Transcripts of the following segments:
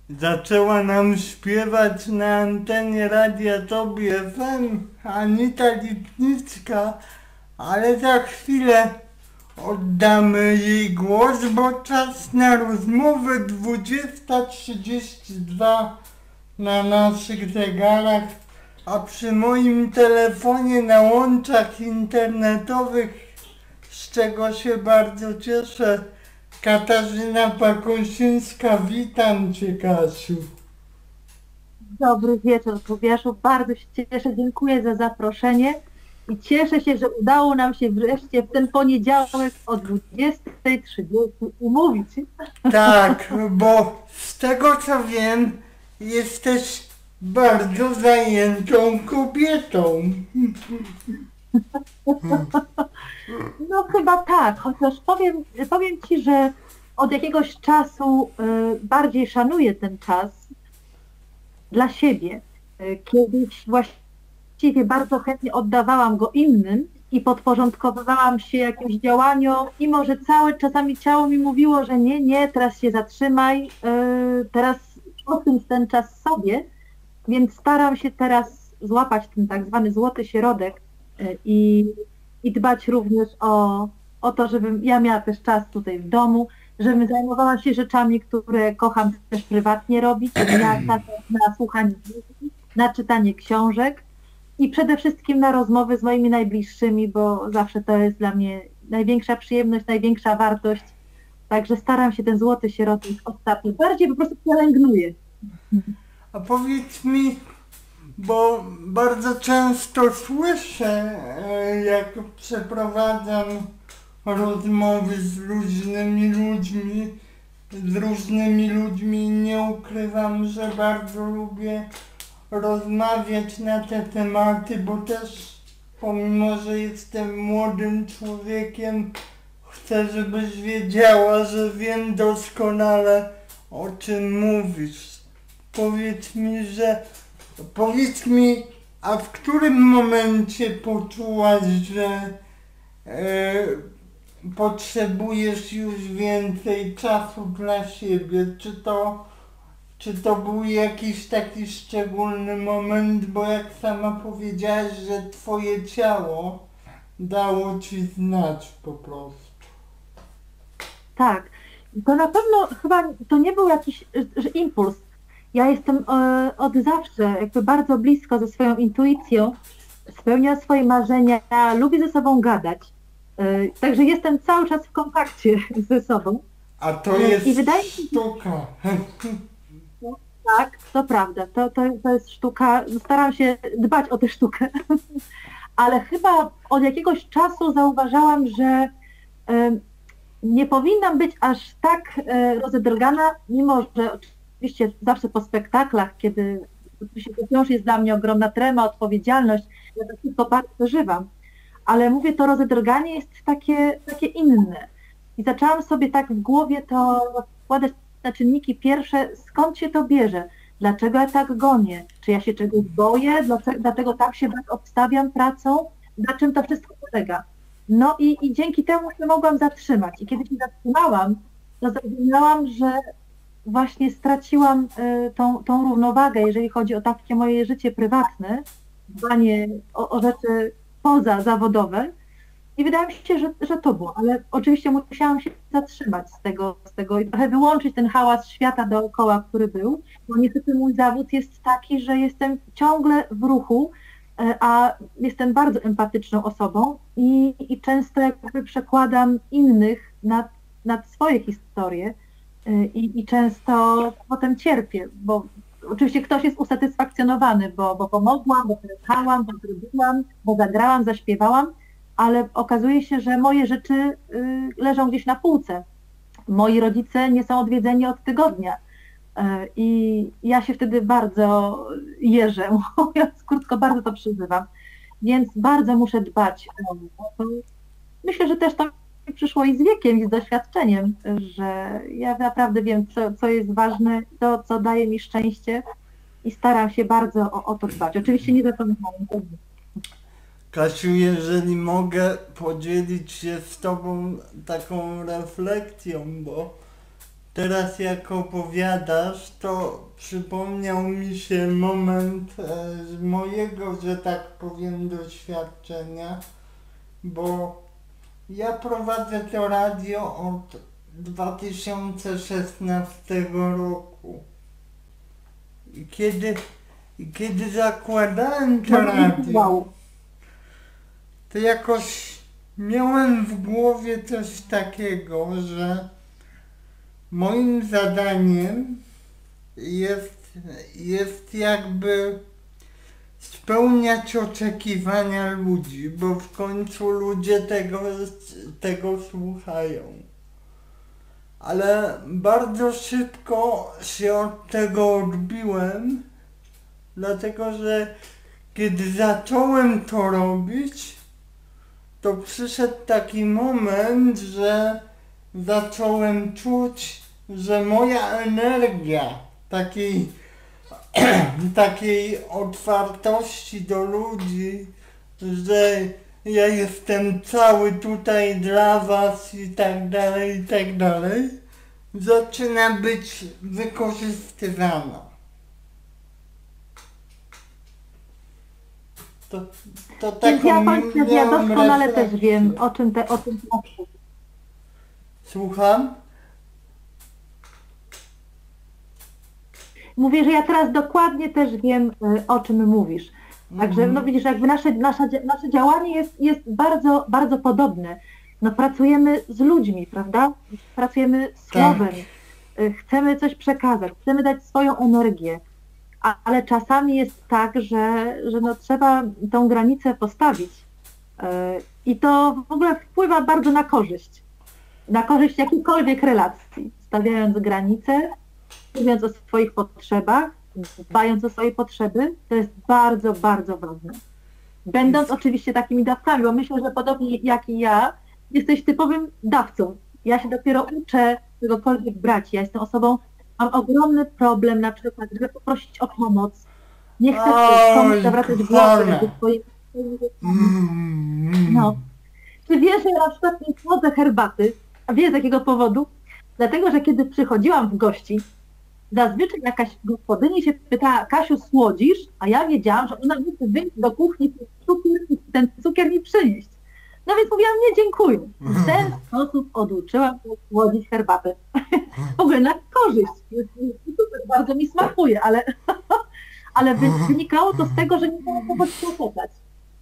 zaczęła nam śpiewać na antenie Radia Tobie FM Anita Lipnicka, ale za chwilę oddamy jej głos, bo czas na rozmowę 20:32 na naszych zegarach, a przy moim telefonie na łączach internetowych, z czego się bardzo cieszę, Katarzyna Pakosińska. Witam Cię, Kasiu. Dobry wieczór, Tobiaszu. Bardzo się cieszę, dziękuję za zaproszenie i cieszę się, że udało nam się wreszcie w ten poniedziałek o 20:30 umówić. Tak, bo z tego co wiem, jesteś bardzo zajętą kobietą. No chyba tak, chociaż powiem Ci, że od jakiegoś czasu bardziej szanuję ten czas dla siebie. Kiedyś właściwie bardzo chętnie oddawałam go innym i podporządkowywałam się jakimś działaniom, mimo że czasami ciało mi mówiło, że nie, teraz się zatrzymaj, teraz poświęć ten czas sobie, więc staram się teraz złapać ten tak zwany złoty środek i dbać również o to, żebym ja miała też czas tutaj w domu, żebym zajmowała się rzeczami, które kocham też prywatnie robić, żebym miała czas na słuchanie muzyki, na czytanie książek i przede wszystkim na rozmowy z moimi najbliższymi, bo zawsze to jest dla mnie największa przyjemność, największa wartość. Także staram się ten złoty środek ostatni, bardziej po prostu pielęgnuję. A powiedz mi, bo bardzo często słyszę, jak przeprowadzam rozmowy z różnymi ludźmi, nie ukrywam, że bardzo lubię rozmawiać na te tematy, bo też pomimo, że jestem młodym człowiekiem, chcę, żebyś wiedziała, że wiem doskonale, o czym mówisz. Powiedz mi, a w którym momencie poczułaś, że potrzebujesz już więcej czasu dla siebie? Czy to był jakiś taki szczególny moment, bo jak sama powiedziałaś, że twoje ciało dało ci znać po prostu. Tak, to na pewno chyba to nie był jakiś że impuls. Ja jestem od zawsze jakby bardzo blisko ze swoją intuicją, spełniam swoje marzenia, lubię ze sobą gadać. Także jestem cały czas w kontakcie ze sobą. A to jest I wydaje mi się, sztuka. tak, to prawda, to jest sztuka. Staram się dbać o tę sztukę, ale chyba od jakiegoś czasu zauważałam, że nie powinnam być aż tak rozedrgana, mimo że oczywiście zawsze po spektaklach, kiedy oczywiście to wciąż jest dla mnie ogromna trema, odpowiedzialność, ja to wszystko bardzo przeżywam, ale mówię, to rozedrganie jest takie inne. I zaczęłam sobie tak w głowie to składać na czynniki pierwsze, skąd się to bierze, dlaczego ja tak gonię, czy ja się czegoś boję, dlatego tak się obstawiam pracą, na czym to wszystko polega. No i dzięki temu się mogłam zatrzymać. I kiedy się zatrzymałam, to zrozumiałam, że właśnie straciłam tą równowagę, jeżeli chodzi o takie moje życie prywatne, dbanie o rzeczy pozazawodowe. I wydaje mi się, że to było, ale oczywiście musiałam się zatrzymać z tego i trochę wyłączyć ten hałas świata dookoła, który był, bo niestety mój zawód jest taki, że jestem ciągle w ruchu, a jestem bardzo empatyczną osobą i często jakby przekładam innych nad swoje historie i często potem cierpię, bo oczywiście ktoś jest usatysfakcjonowany, bo pomogłam, bo pojechałam, bo zrobiłam, bo zagrałam, zaśpiewałam, ale okazuje się, że moje rzeczy leżą gdzieś na półce. Moi rodzice nie są odwiedzeni od tygodnia. I ja się wtedy bardzo jeżę, mówiąc krótko, bardzo to przeżywam. Więc bardzo muszę dbać o to. Myślę, że też to mi przyszło i z wiekiem, i z doświadczeniem, że ja naprawdę wiem, co jest ważne, to, co daje mi szczęście i staram się bardzo o to dbać. Oczywiście nie zapominam. Kasiu, jeżeli mogę podzielić się z Tobą taką refleksją, bo teraz jak opowiadasz, to przypomniał mi się moment z mojego, że tak powiem, doświadczenia, bo ja prowadzę to radio od 2016 roku. I kiedy zakładałem to radio, to jakoś miałem w głowie coś takiego, że moim zadaniem jest jakby spełniać oczekiwania ludzi, bo w końcu ludzie tego słuchają. Ale bardzo szybko się od tego odbiłem, dlatego że kiedy zacząłem to robić, to przyszedł taki moment, że zacząłem czuć, że moja energia takiej otwartości do ludzi, że ja jestem cały tutaj dla was i tak dalej, zaczyna być wykorzystywana. To Więc taką ja miałem doskonale też refleksję. wiem, o czym teraz mówisz. Słucham? Mówię, że ja teraz dokładnie też wiem, o czym mówisz. Także no widzisz, jakby nasze działanie jest bardzo, bardzo podobne. No pracujemy z ludźmi, prawda? Pracujemy słowem, chcemy coś przekazać, chcemy dać swoją energię, ale czasami jest tak, że no trzeba tą granicę postawić. I to w ogóle wpływa bardzo na korzyść jakiejkolwiek relacji. Stawiając granice, mówiąc o swoich potrzebach, dbając o swoje potrzeby, to jest bardzo, bardzo ważne. Będąc oczywiście takimi dawcami, bo myślę, że podobnie jak i ja, jesteś typowym dawcą. Ja się dopiero uczę czegokolwiek brać. Ja jestem osobą, mam ogromny problem na przykład, żeby poprosić o pomoc. Nie chcę komuś zawracać głowy, żeby swoje... No. Czy wiesz, że ja na przykład nie słodzę herbaty? A wiesz z jakiego powodu? Dlatego, że kiedy przychodziłam w gości, zazwyczaj jakaś gospodyni się pytała: Kasiu, słodzisz? A ja wiedziałam, że ona musi wyjść do kuchni ten cukier mi przynieść. No więc mówiłam: nie, dziękuję. W ten sposób oduczyłam się słodzić herbatę. W ogóle na korzyść. Bardzo mi smakuje, ale wynikało to z tego, że nie było kogoś posłuchać.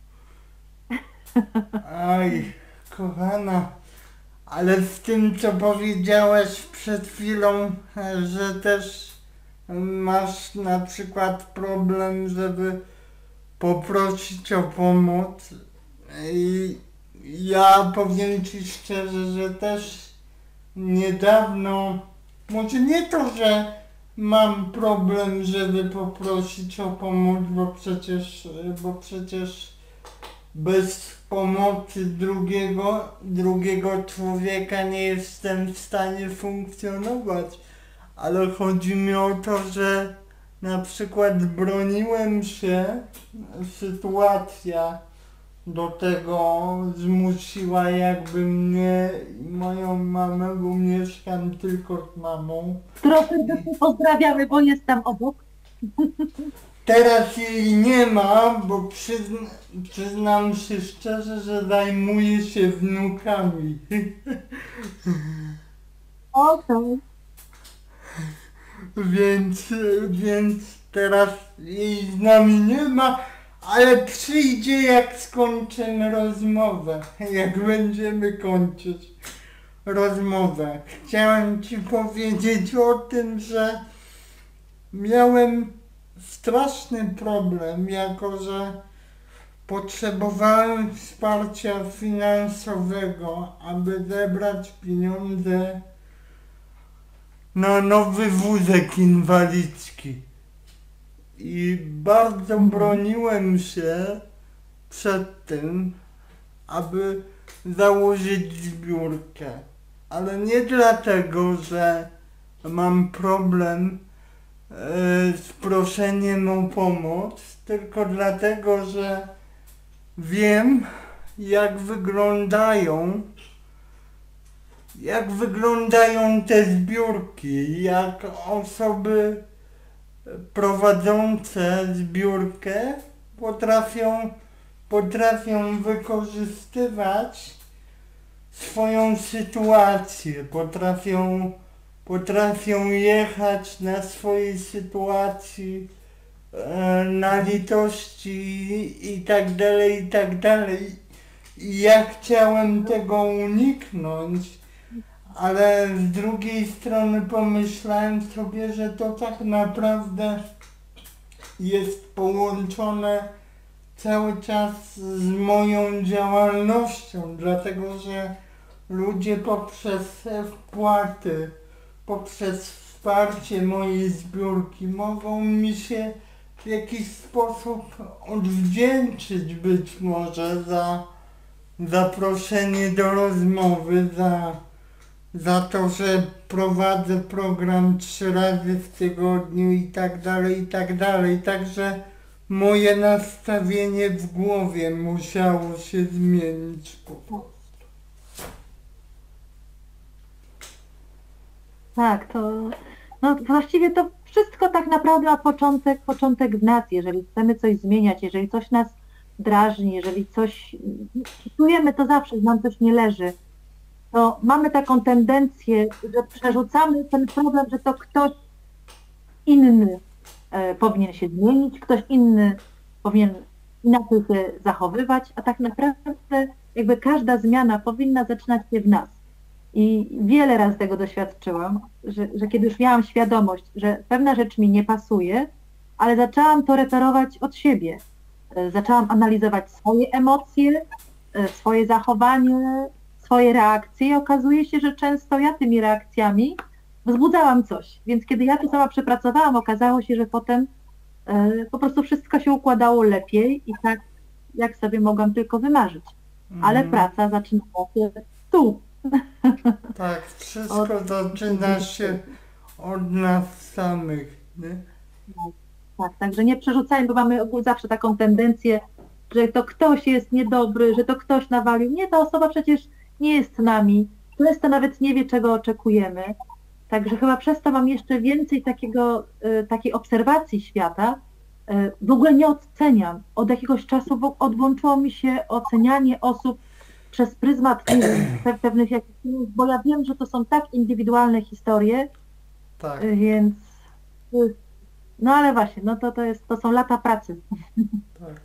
Aj, kochana, ale z tym, co powiedziałaś przed chwilą, że też masz na przykład problem, żeby poprosić o pomoc, i ja powiem ci szczerze, że też niedawno, może nie to, że mam problem, żeby poprosić o pomoc, bo przecież bez pomocy drugiego człowieka nie jestem w stanie funkcjonować, ale chodzi mi o to, że na przykład broniłem się, sytuacja do tego zmusiła jakby mnie i moją mamę, bo mieszkam tylko z mamą. Trochę pozdrawiamy, bo jest tam obok. Teraz jej nie ma, bo przyznam się szczerze, że zajmuję się wnukami. Okej. Więc teraz jej z nami nie ma, ale przyjdzie, jak skończymy rozmowę, jak będziemy kończyć rozmowę. Chciałem ci powiedzieć o tym, że miałem straszny problem, jako że potrzebowałem wsparcia finansowego, aby zebrać pieniądze na nowy wózek inwalidzki. I bardzo broniłem się przed tym, aby założyć zbiórkę. Ale nie dlatego, że mam problem z proszeniem o pomoc, tylko dlatego, że wiem, jak wyglądają jak wyglądają te zbiórki, jak osoby prowadzące zbiórkę potrafią wykorzystywać swoją sytuację, potrafią jechać na swojej sytuacji, na litości i tak dalej, i tak dalej. I ja chciałem tego uniknąć, ale z drugiej strony pomyślałem sobie, że to tak naprawdę jest połączone cały czas z moją działalnością, dlatego że ludzie poprzez wpłaty, poprzez wsparcie mojej zbiórki mogą mi się w jakiś sposób odwdzięczyć być może za zaproszenie do rozmowy, za to, że prowadzę program 3 razy w tygodniu i tak dalej, i tak dalej. Także moje nastawienie w głowie musiało się zmienić po prostu. Tak, no właściwie to wszystko tak naprawdę ma początek w nas. Jeżeli chcemy coś zmieniać, jeżeli coś nas drażni, jeżeli coś czujemy, to zawsze nam coś nie leży, to mamy taką tendencję, że przerzucamy ten problem, że to ktoś inny powinien się zmienić, ktoś inny powinien inaczej się zachowywać, a tak naprawdę jakby każda zmiana powinna zaczynać się w nas. I wiele razy tego doświadczyłam, że kiedy już miałam świadomość, że pewna rzecz mi nie pasuje, ale zaczęłam to reperować od siebie. Zaczęłam analizować swoje emocje, swoje zachowanie, swoje reakcje i okazuje się, że często ja tymi reakcjami wzbudzałam coś. Więc kiedy ja to sama przepracowałam, okazało się, że potem po prostu wszystko się układało lepiej i tak, jak sobie mogłam tylko wymarzyć. Ale praca zaczynała się tu. Tak, wszystko zaczyna się od nas samych, nie? Tak, także nie przerzucajmy, bo mamy zawsze taką tendencję, że to ktoś jest niedobry, że to ktoś nawalił. Nie, ta osoba przecież nie jest z nami, często nawet nie wie, czego oczekujemy. Także chyba przez to mam jeszcze więcej takiej obserwacji świata. W ogóle nie oceniam. Od jakiegoś czasu odłączyło mi się ocenianie osób przez pryzmat pewnych jakichś, bo ja wiem, że to są tak indywidualne historie, Tak. więc no ale właśnie, no to są lata pracy. Tak.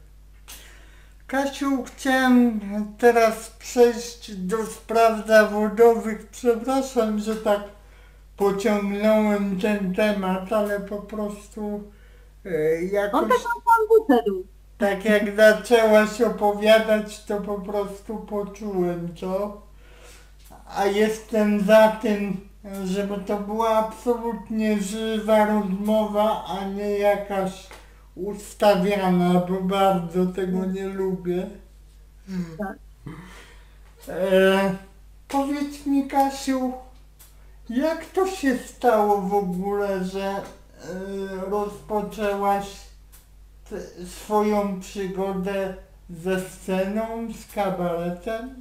Kasiu, chciałem teraz przejść do spraw zawodowych. Przepraszam, że tak pociągnąłem ten temat, ale po prostu On jakoś tak nam wyszedł. tak jak zaczęłaś opowiadać, to po prostu poczułem to. A jestem za tym, żeby to była absolutnie żywa rozmowa, a nie jakaś ustawiana, bo bardzo tego nie lubię. Tak. Powiedz mi, Kasiu, jak to się stało w ogóle, że rozpoczęłaś swoją przygodę ze sceną, z kabaretem?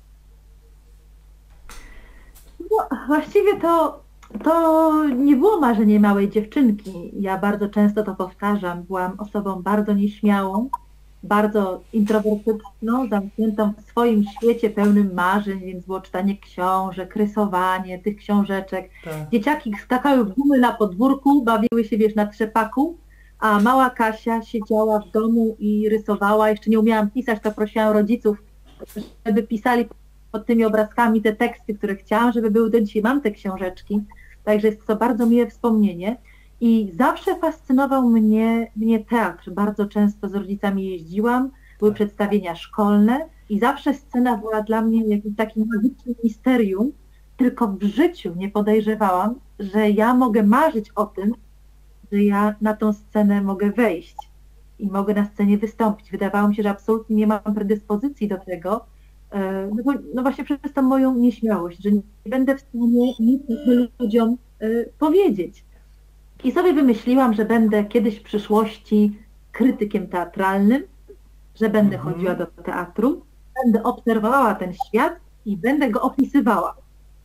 No, właściwie to nie było marzenie małej dziewczynki. Ja bardzo często to powtarzam. Byłam osobą bardzo nieśmiałą, bardzo introwertyczną, zamkniętą w swoim świecie pełnym marzeń, więc było czytanie książek, rysowanie tych książeczek. Tak. Dzieciaki skakały w gumy na podwórku, bawiły się, na trzepaku, a mała Kasia siedziała w domu i rysowała. Jeszcze nie umiałam pisać, to prosiłam rodziców, żeby pisali pod tymi obrazkami te teksty, które chciałam, żeby były do dzisiaj. Mam te książeczki, także jest to bardzo miłe wspomnienie. I zawsze fascynował mnie teatr. Bardzo często z rodzicami jeździłam, były przedstawienia szkolne i zawsze scena była dla mnie jakimś takim magicznym misterium, tylko w życiu nie podejrzewałam, że ja mogę marzyć o tym, że ja na tą scenę mogę wejść i mogę na scenie wystąpić. Wydawało mi się, że absolutnie nie mam predyspozycji do tego, no właśnie przez tą moją nieśmiałość, że nie będę w stanie nic ludziom powiedzieć. I sobie wymyśliłam, że będę kiedyś w przyszłości krytykiem teatralnym, że będę chodziła do teatru, będę obserwowała ten świat i będę go opisywała.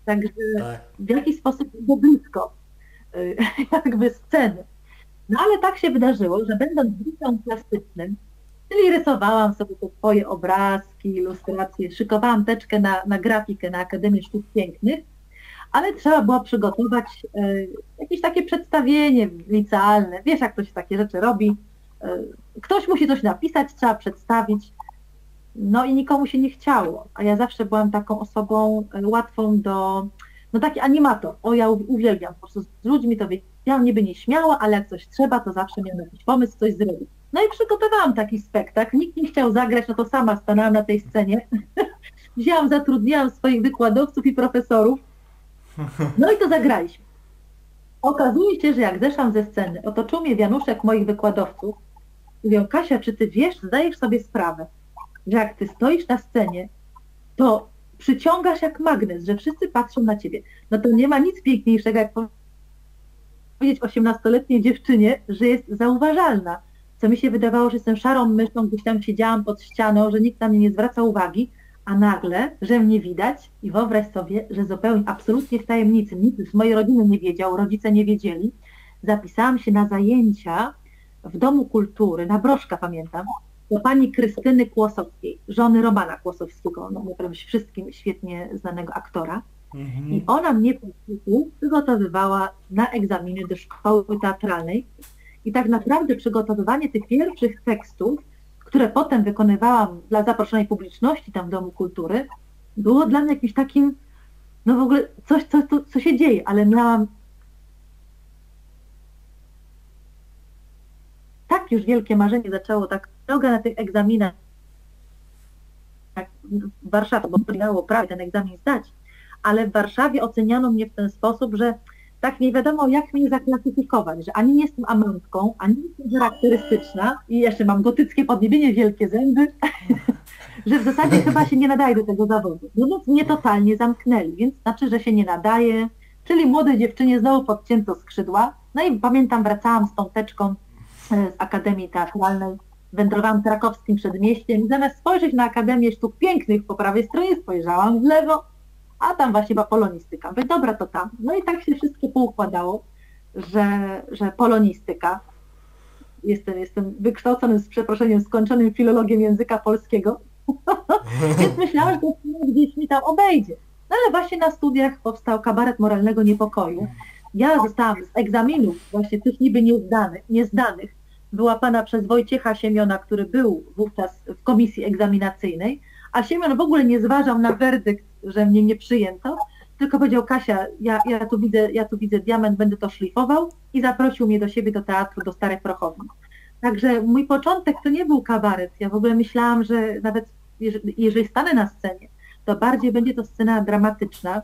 Także Tak. w jakiś sposób było blisko jakby sceny. No ale tak się wydarzyło, że będąc w liceum plastycznym, czyli rysowałam sobie te swoje obrazki, ilustracje, szykowałam teczkę na grafikę na Akademię Sztuk Pięknych, ale trzeba było przygotować jakieś takie przedstawienie licealne. Wiesz, jak to się takie rzeczy robi. Ktoś musi coś napisać, trzeba przedstawić. No i nikomu się nie chciało, a ja zawsze byłam taką osobą łatwą no taki animator. O, ja uwielbiam po prostu z ludźmi to wiedziałam, niby nie śmiała, ale jak coś trzeba, to zawsze miałam jakiś pomysł, coś zrobić. No i przygotowałam taki spektakl, nikt nie chciał zagrać, no to sama stanęłam na tej scenie. Zatrudniałam swoich wykładowców i profesorów, no i to zagraliśmy. Okazuje się, że jak zeszłam ze sceny, otoczył mnie wianuszek moich wykładowców, mówią: Kasia, czy ty wiesz, zdajesz sobie sprawę, że jak ty stoisz na scenie, to przyciągasz jak magnes, że wszyscy patrzą na ciebie. No to nie ma nic piękniejszego, jak powiedzieć 18-letniej dziewczynie, że jest zauważalna. Co mi się wydawało, że jestem szarą myszką, gdzieś tam siedziałam pod ścianą, że nikt na mnie nie zwraca uwagi, a nagle, że mnie widać i wyobraź sobie, że zupełnie, absolutnie w tajemnicy, nikt z mojej rodziny nie wiedział, rodzice nie wiedzieli, zapisałam się na zajęcia w Domu Kultury, na Broszka pamiętam, do pani Krystyny Kłosowskiej, żony Romana Kłosowskiego, no wszystkim świetnie znanego aktora. I ona mnie po prostu przygotowywała na egzaminy do szkoły teatralnej. I tak naprawdę przygotowywanie tych pierwszych tekstów, które potem wykonywałam dla zaproszonej publiczności tam w Domu Kultury, było dla mnie jakimś takim, no w ogóle coś, co się dzieje, ale miałam tak już wielkie marzenie, zaczęło tak droga na tych egzaminach w Warszawie, bo miało prawie ten egzamin zdać, ale w Warszawie oceniano mnie w ten sposób, że tak nie wiadomo, jak mnie zaklasyfikować, że ani nie jestem amantką, ani nie jestem charakterystyczna i jeszcze mam gotyckie podniebienie, wielkie zęby, że w zasadzie chyba się nie nadaje do tego zawodu. No więc mnie totalnie zamknęli, więc znaczy, że się nie nadaje, czyli młodej dziewczynie znowu podcięto skrzydła. No i pamiętam, wracałam z tą teczką z Akademii Teatralnej, wędrowałam krakowskim przedmieściem i zamiast spojrzeć na Akademię Sztuk Pięknych po prawej stronie, spojrzałam w lewo, a tam właśnie była polonistyka. Mówię, dobra, to tam. No i tak się wszystko poukładało, że polonistyka, jestem wykształconym, z przeproszeniem, skończonym filologiem języka polskiego, więc myślałam, że to gdzieś mi tam obejdzie. No ale właśnie na studiach powstał kabaret moralnego niepokoju. Ja zostałam z egzaminów, właśnie tych niby niezdanych, wyłapana przez Wojciecha Siemiona, który był wówczas w komisji egzaminacyjnej, a Siemion w ogóle nie zważał na werdykt, że mnie nie przyjęto, tylko powiedział: Kasia, ja tu widzę diament, będę to szlifował, i zaprosił mnie do siebie do teatru, do Starej Prochowni. Także mój początek to nie był kabaret. Ja w ogóle myślałam, że nawet jeżeli stanę na scenie, to bardziej będzie to scena dramatyczna,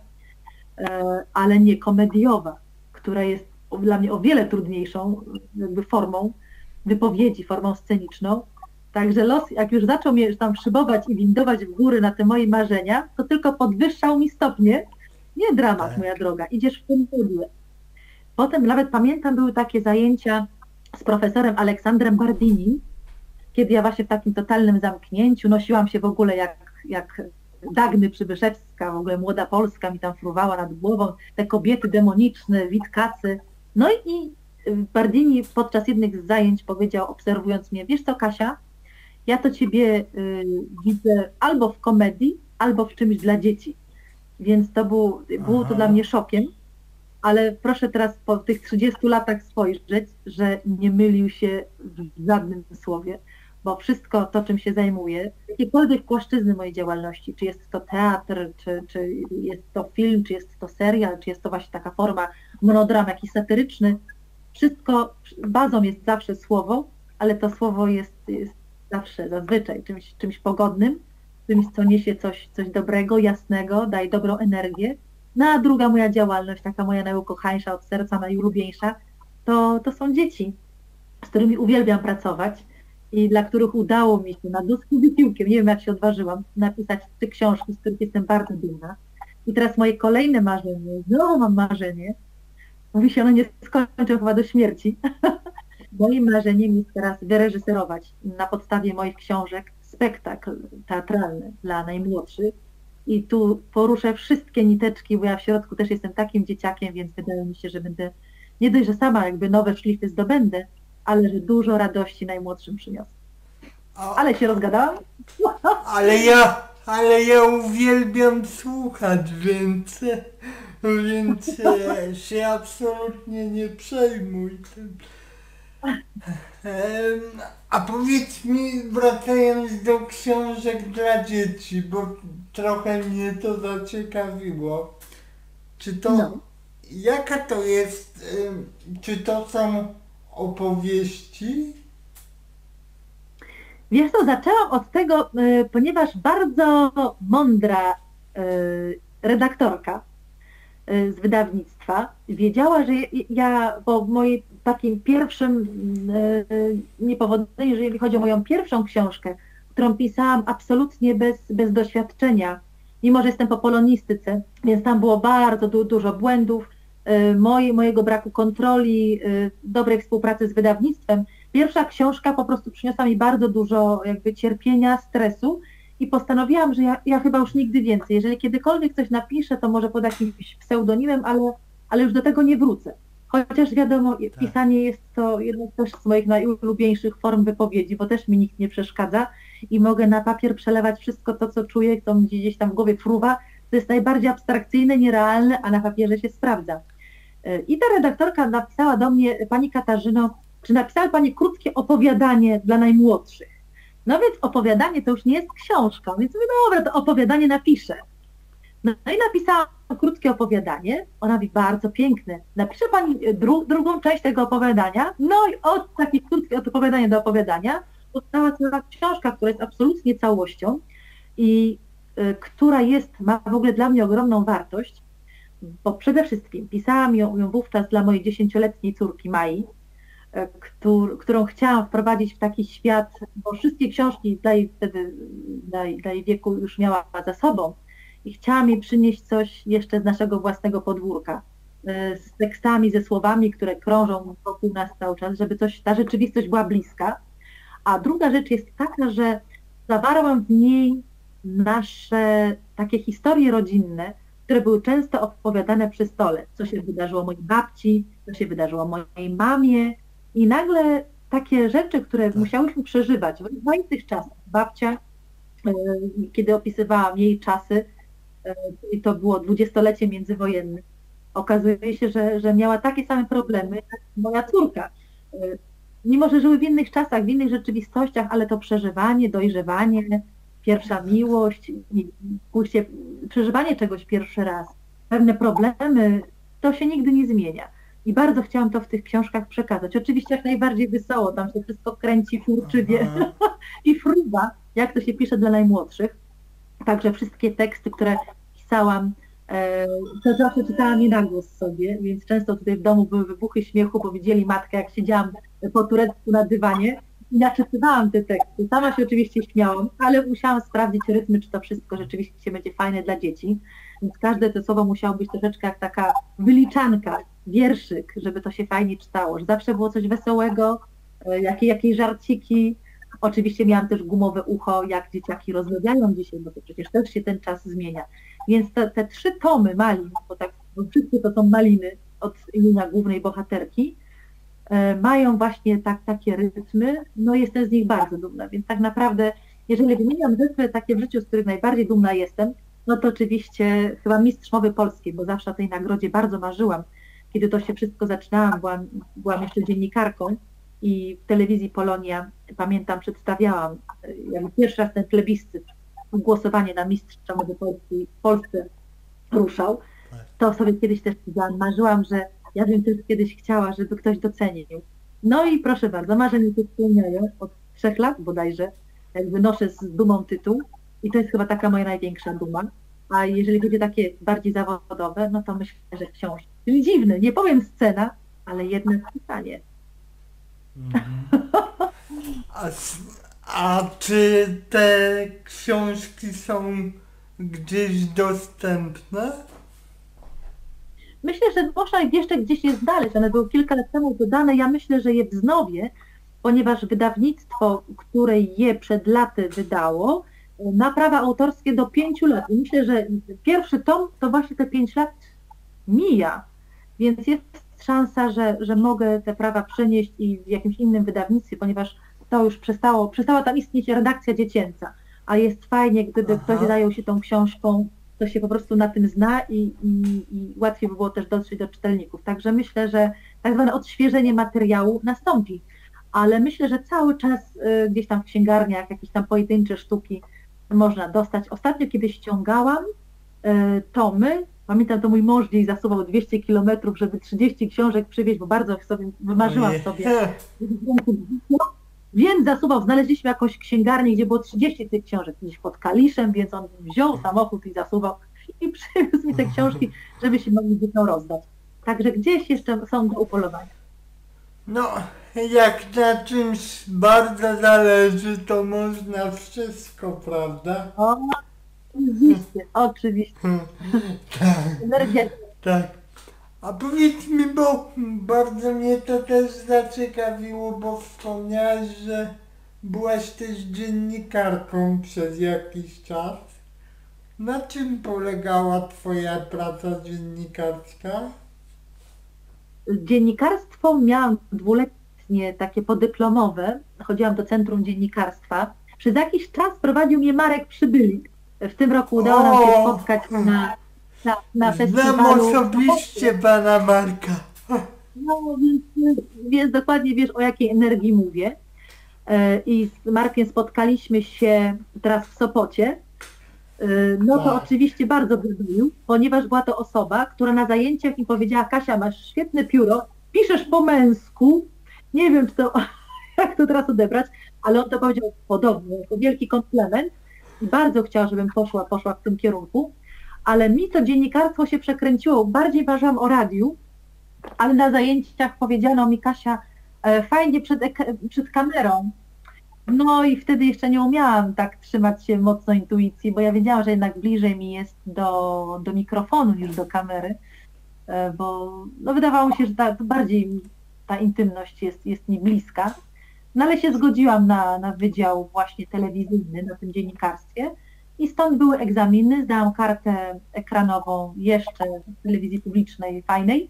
ale nie komediowa, która jest dla mnie o wiele trudniejszą jakby formą wypowiedzi, formą sceniczną. Także los, jak już zaczął mnie tam szybować i windować w góry na te moje marzenia, to tylko podwyższał mi stopnie. Nie dramat, tak, moja droga, idziesz w tym pudle. Potem nawet pamiętam, były takie zajęcia z profesorem Aleksandrem Bardini, kiedy ja właśnie w takim totalnym zamknięciu nosiłam się w ogóle jak Dagny Przybyszewska, w ogóle młoda Polska mi tam fruwała nad głową, te kobiety demoniczne, witkacy. No i Bardini podczas jednych z zajęć powiedział, obserwując mnie: wiesz co, Kasia, ja to ciebie widzę albo w komedii, albo w czymś dla dzieci. Więc to było to dla mnie szokiem, ale proszę teraz po tych 30 latach spojrzeć, że nie mylił się w żadnym słowie, bo wszystko to, czym się zajmuję, jakiekolwiek płaszczyzny mojej działalności, czy jest to teatr, czy jest to film, czy jest to serial, czy jest to właśnie taka forma monodram jakiś satyryczny, wszystko, bazą jest zawsze słowo, ale to słowo jest zawsze, zazwyczaj czymś pogodnym, czymś, co niesie coś dobrego, jasnego, daje dobrą energię. No a druga moja działalność, taka moja najukochańsza od serca, najulubieńsza, to są dzieci, z którymi uwielbiam pracować i dla których udało mi się nad ludzkim wysiłkiem, nie wiem jak się odważyłam, napisać 3 książki, z których jestem bardzo dumna. I teraz moje kolejne marzenie, znowu mam marzenie, mówi się, one nie skończą chyba do śmierci. Moim marzeniem jest teraz wyreżyserować na podstawie moich książek spektakl teatralny dla najmłodszych, i tu poruszę wszystkie niteczki, bo ja w środku też jestem takim dzieciakiem, więc wydaje mi się, że będę nie dość, że sama jakby nowe szlify zdobędę, ale że dużo radości najmłodszym przyniosę. Ale się rozgadałam? Ale ja uwielbiam słuchać, więc się absolutnie nie przejmuj tym. A powiedz mi, wracając do książek dla dzieci, bo trochę mnie to zaciekawiło. Czy to, No. jaka to jest, czy to są opowieści? Wiesz co, zaczęłam od tego, ponieważ bardzo mądra redaktorka z wydawnictwa wiedziała, że ja po moim takim pierwszym niepowodzeniu, jeżeli chodzi o moją pierwszą książkę, którą pisałam absolutnie bez doświadczenia, mimo że jestem po polonistyce, więc tam było bardzo dużo błędów, mojego braku kontroli, dobrej współpracy z wydawnictwem. Pierwsza książka po prostu przyniosła mi bardzo dużo jakby cierpienia, stresu i postanowiłam, że ja chyba już nigdy więcej. Jeżeli kiedykolwiek coś napiszę, to może pod jakimś pseudonimem, ale już do tego nie wrócę. Chociaż wiadomo, pisanie jest to jedna też z moich najulubieńszych form wypowiedzi, bo też mi nikt nie przeszkadza i mogę na papier przelewać wszystko to, co czuję, co mi gdzieś tam w głowie fruwa. To jest najbardziej abstrakcyjne, nierealne, a na papierze się sprawdza. I ta redaktorka napisała do mnie: Pani Katarzyno, czy napisała Pani krótkie opowiadanie dla najmłodszych? No więc opowiadanie to już nie jest książka, więc mówię, dobra, to opowiadanie napiszę. No i napisałam krótkie opowiadanie, ona mówi, bardzo piękne. Napisze Pani drugą część tego opowiadania? No i od takiej krótkiej opowiadania do opowiadania powstała cała książka, która jest absolutnie całością i która ma w ogóle dla mnie ogromną wartość, bo przede wszystkim pisałam ją wówczas dla mojej 10-letniej córki Mai, którą chciałam wprowadzić w taki świat, bo wszystkie książki dla jej wieku już miała za sobą i chciałam jej przynieść coś jeszcze z naszego własnego podwórka, z tekstami, ze słowami, które krążą wokół nas cały czas, żeby ta rzeczywistość była bliska. A druga rzecz jest taka, że zawarłam w niej nasze takie historie rodzinne, które były często opowiadane przy stole, co się wydarzyło mojej babci, co się wydarzyło mojej mamie i nagle takie rzeczy, które musiałyśmy przeżywać w rozmaitych czasach. Babcia, kiedy opisywałam jej czasy, i to było 20-lecie międzywojenne, okazuje się, że miała takie same problemy jak moja córka. Mimo że żyły w innych czasach, w innych rzeczywistościach, ale to przeżywanie, dojrzewanie, pierwsza miłość, przeżywanie czegoś pierwszy raz, pewne problemy, to się nigdy nie zmienia. I bardzo chciałam to w tych książkach przekazać. Oczywiście jak najbardziej wesoło, tam się wszystko kręci furczywie i fruwa, jak to się pisze dla najmłodszych. Także wszystkie teksty, które pisałam, to zawsze czytałam je na głos sobie, więc często tutaj w domu były wybuchy śmiechu, bo widzieli matkę, jak siedziałam po turecku na dywanie i naczytywałam te teksty. Sama się oczywiście śmiałam, ale musiałam sprawdzić rytmy, czy to wszystko rzeczywiście będzie fajne dla dzieci. Więc każde to słowo musiało być troszeczkę jak taka wyliczanka, wierszyk, żeby to się fajnie czytało, że zawsze było coś wesołego, jakieś żarciki. Oczywiście miałam też gumowe ucho, jak dzieciaki rozmawiają dzisiaj, bo to przecież też się ten czas zmienia. Więc te 3 tomy malin, bo wszystkie to są maliny od imienia głównej bohaterki, mają właśnie takie rytmy, no jestem z nich bardzo dumna, więc tak naprawdę, jeżeli wymieniam rzeczy takie w życiu, z których najbardziej dumna jestem, no to oczywiście chyba Mistrz Mowy Polskiej, bo zawsze o tej nagrodzie bardzo marzyłam. Kiedy to się wszystko zaczynałam, byłam jeszcze dziennikarką i w telewizji Polonia, pamiętam, przedstawiałam, jak pierwszy raz ten plebiscyt, głosowanie na Mistrza Mowy Polskiej w Polsce ruszał, to sobie kiedyś też powiedziałam, marzyłam, że ja bym też kiedyś chciała, żeby ktoś docenił. No i proszę bardzo, marzenia się spełniają od 3 lat bodajże, jakby noszę z dumą tytuł i to jest chyba taka moja największa duma. A jeżeli będzie takie bardziej zawodowe, no to myślę, że książki. Czyli dziwne, nie powiem scena, ale jednak pisanie. A czy te książki są gdzieś dostępne? Myślę, że można jeszcze gdzieś je znaleźć. One były kilka lat temu dodane. Ja myślę, że je wznowię, ponieważ wydawnictwo, które je przed laty wydało, na prawa autorskie do 5 lat. I myślę, że pierwszy tom to właśnie te 5 lat mija, więc jest szansa, że mogę te prawa przenieść i w jakimś innym wydawnictwie, ponieważ to już przestała tam istnieć redakcja dziecięca, a jest fajnie, gdyby ktoś zajął się tą książką, to się po prostu na tym zna i łatwiej by było też dotrzeć do czytelników. Także myślę, że tak zwane odświeżenie materiału nastąpi, ale myślę, że cały czas gdzieś tam w księgarniach jakieś tam pojedyncze sztuki można dostać. Ostatnio, kiedy ściągałam tomy, pamiętam, to mój mąż gdzieś zasuwał 200 kilometrów, żeby 30 książek przywieźć, bo bardzo sobie wymarzyłam sobie. Więc zasuwał, znaleźliśmy jakąś księgarnię, gdzie było 30 tych książek gdzieś pod Kaliszem, więc on wziął samochód i zasuwał i przywiózł mi te książki, żeby się mogli dzieciom rozdać. Także gdzieś jeszcze są do upolowania. No, jak na czymś bardzo zależy, to można wszystko, prawda? O, oczywiście, oczywiście. Tak, Energetyka. tak. A powiedz mi, bo bardzo mnie to też zaciekawiło, bo wspomniałaś, że byłaś też dziennikarką przez jakiś czas. Na czym polegała twoja praca dziennikarska? Dziennikarstwo miałam dwuletnie, takie podyplomowe. Chodziłam do Centrum Dziennikarstwa. Przez jakiś czas prowadził mnie Marek Przybylik. W tym roku udało nam się spotkać na festiwalu. Znam osobiście pana Marka. No, więc dokładnie wiesz, o jakiej energii mówię. I z Markiem spotkaliśmy się teraz w Sopocie. No to oczywiście bardzo wydumił, ponieważ była to osoba, która na zajęciach mi powiedziała: Kasia, masz świetne pióro, piszesz po męsku. Nie wiem, czy to, jak to teraz odebrać, ale on to powiedział podobnie, jako wielki komplement i bardzo chciał, żebym poszła w tym kierunku. Ale mi to dziennikarstwo się przekręciło, bardziej marzyłam o radiu, ale na zajęciach powiedziano mi: Kasia, fajnie przed kamerą. No i wtedy jeszcze nie umiałam tak trzymać się mocno intuicji, bo ja wiedziałam, że jednak bliżej mi jest do mikrofonu niż do kamery, bo no wydawało mi się, że bardziej ta intymność jest mi bliska. No ale się zgodziłam na wydział właśnie telewizyjny, na tym dziennikarstwie i stąd były egzaminy, zdałam kartę ekranową jeszcze w telewizji publicznej fajnej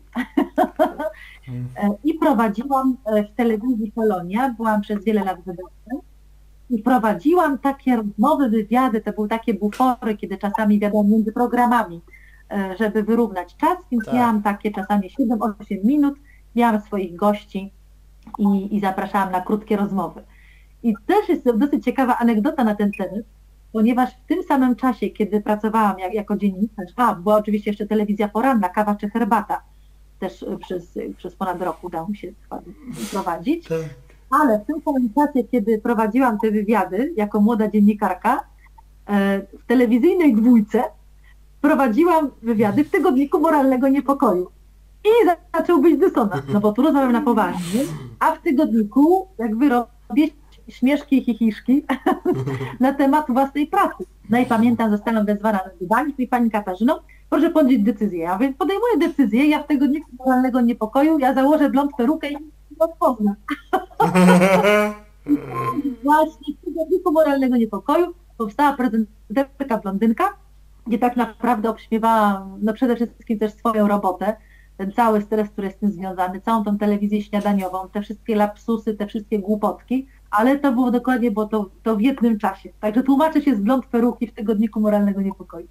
i prowadziłam w telewizji Polonia, byłam przez wiele lat wydawcą i prowadziłam takie rozmowy, wywiady, to były takie bufory, kiedy czasami wiadomo między programami, żeby wyrównać czas, więc miałam takie czasami 7-8 minut, miałam swoich gości i zapraszałam na krótkie rozmowy. I też jest dosyć ciekawa anegdota na ten temat, ponieważ w tym samym czasie, kiedy pracowałam jako dziennikarz, była oczywiście jeszcze telewizja poranna, kawa czy herbata, też przez ponad rok udało mi się prowadzić, ale w tym samym czasie, kiedy prowadziłam te wywiady jako młoda dziennikarka, w telewizyjnej dwójce prowadziłam wywiady w tygodniku Moralnego Niepokoju. I zaczął być dysonans, no bo tu rozmawiam na poważnie, a w tygodniku jakby robię śmieszki i chichiszki na temat własnej pracy. No i pamiętam, zostałam wezwana na wydanie i pani Katarzyno, proszę podjąć decyzję. Ja więc podejmuję decyzję, ja w tygodniku Moralnego Niepokoju, ja założę blond perukę i nie odpoznam. Właśnie w tygodniku Moralnego Niepokoju powstała prezenterka blondynka, gdzie tak naprawdę obśmiewałam no przede wszystkim też swoją robotę, ten cały stres, który jest z tym związany, całą tą telewizję śniadaniową, te wszystkie lapsusy, te wszystkie głupotki, ale to było dokładnie, bo to w jednym czasie. Także tłumaczę się z blond peruki w tygodniku Moralnego Niepokoju.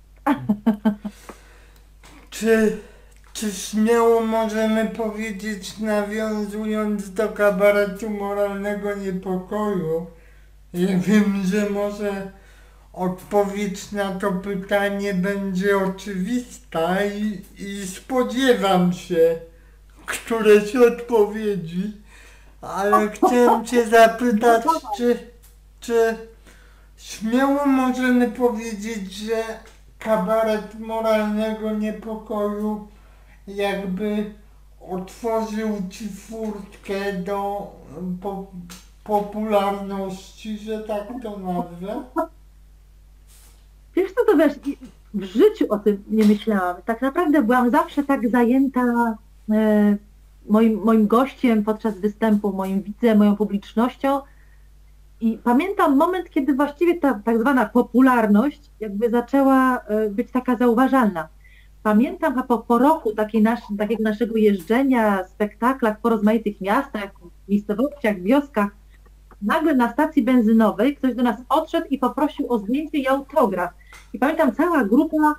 Czy śmiało możemy powiedzieć, nawiązując do kabaretu Moralnego Niepokoju, ja wiem, że może odpowiedź na to pytanie będzie oczywista i spodziewam się którejś odpowiedzi, ale chciałem cię zapytać, czy śmiało możemy powiedzieć, że kabaret Moralnego Niepokoju jakby otworzył ci furtkę do popularności, że tak to nazwę? Wiesz co, to wiesz, w życiu o tym nie myślałam. Tak naprawdę byłam zawsze tak zajęta moim gościem podczas występu, moim widzem, moją publicznością, I pamiętam moment, kiedy właściwie ta tak zwana popularność jakby zaczęła być taka zauważalna. Pamiętam, a po roku takiego naszego jeżdżenia, spektaklach po rozmaitych miastach, miejscowościach, wioskach, nagle na stacji benzynowej ktoś do nas odszedł i poprosił o zdjęcie i autograf. I pamiętam, cała grupa,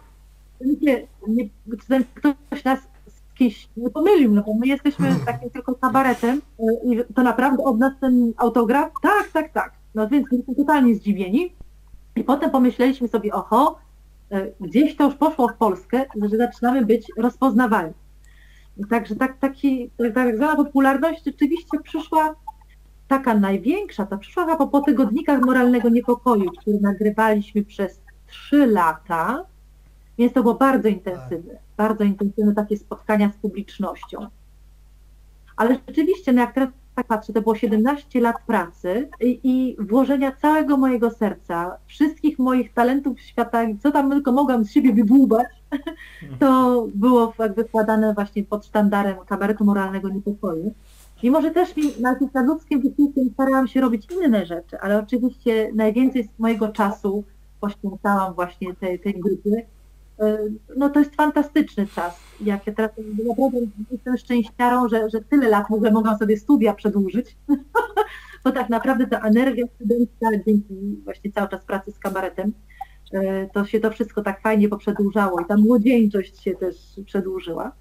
ktoś nas z kimś nie pomylił, no bo my jesteśmy takim tylko kabaretem i to naprawdę od nas ten autograf? Tak, tak, tak. No więc byliśmy totalnie zdziwieni i potem pomyśleliśmy sobie, oho, gdzieś to już poszło w Polskę, że zaczynamy być rozpoznawalni. Także tak zwana popularność rzeczywiście przyszła, taka największa, to przyszła chyba po tygodnikach moralnego niepokoju, który nagrywaliśmy przez 3 lata, więc to było bardzo intensywne takie spotkania z publicznością. Ale rzeczywiście, no jak teraz tak patrzę, to było 17 lat pracy i włożenia całego mojego serca, wszystkich moich talentów świata, co tam tylko mogłam z siebie wydłubać, to było jakby wkładane właśnie pod sztandarem kabaretu moralnego niepokoju. Mimo, że też najpierw nad ludzkim wysiłkiem starałam się robić inne rzeczy, ale oczywiście najwięcej z mojego czasu poświęcałam właśnie tej grupie. No to jest fantastyczny czas. Jak ja teraz naprawdę jestem szczęściarą, że tyle lat w ogóle mogłam sobie studia przedłużyć, bo tak naprawdę ta energia studencka dzięki właśnie cały czas pracy z kabaretem, to się to wszystko tak fajnie poprzedłużało i ta młodzieńczość się też przedłużyła.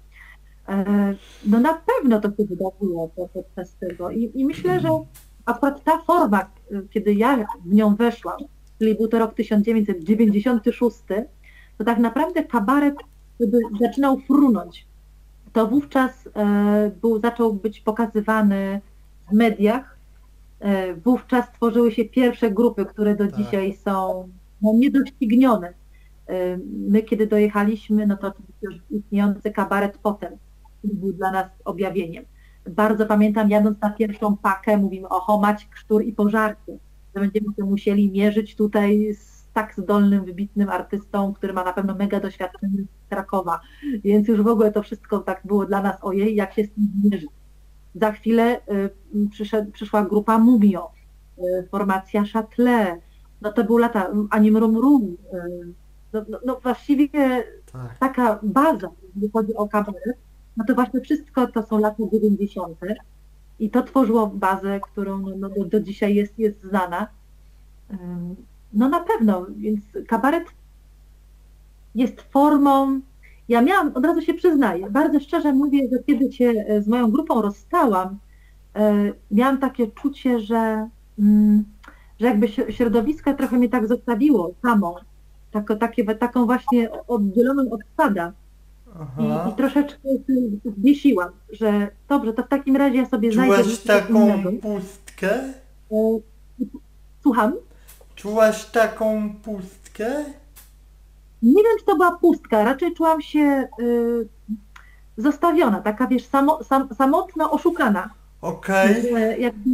No na pewno to się wydarzyło podczas tego i myślę, że akurat ta forma, kiedy ja w nią weszłam, czyli był to rok 1996, to tak naprawdę kabaret, kiedy zaczynał frunąć, to wówczas zaczął być pokazywany w mediach, wówczas tworzyły się pierwsze grupy, które do dzisiaj są niedoścignione. My kiedy dojechaliśmy, no to oczywiście już istniejący kabaret potem był dla nas objawieniem. Bardzo pamiętam, jadąc na pierwszą pakę, mówimy, oho, Maciek Sztur i Pożarty, że będziemy się musieli mierzyć tutaj z tak zdolnym, wybitnym artystą, który ma na pewno mega doświadczenie z Krakowa. Więc już w ogóle to wszystko tak było dla nas, ojej, jak się z tym mierzyć. Za chwilę przyszła grupa Mumio, formacja Châtelet, no to były lata Anim Rum Rum, no właściwie taka baza, jeśli chodzi o kabaret, no to właśnie wszystko to są lata 90. i to tworzyło bazę, którą do dzisiaj jest znana. No na pewno, więc kabaret jest formą, ja miałam, od razu się przyznaję, bardzo szczerze mówię, że kiedy się z moją grupą rozstałam, miałam takie czucie, że jakby środowisko trochę mnie tak zostawiło samą, taką właśnie oddzieloną od stada. I troszeczkę się zbiesiłam, że dobrze, to w takim razie ja sobie znajdę... Czułaś taką pustkę? Słucham? Czułaś taką pustkę? Nie wiem, czy to była pustka, raczej czułam się zostawiona, taka wiesz, samotna, oszukana. Okej. Jakby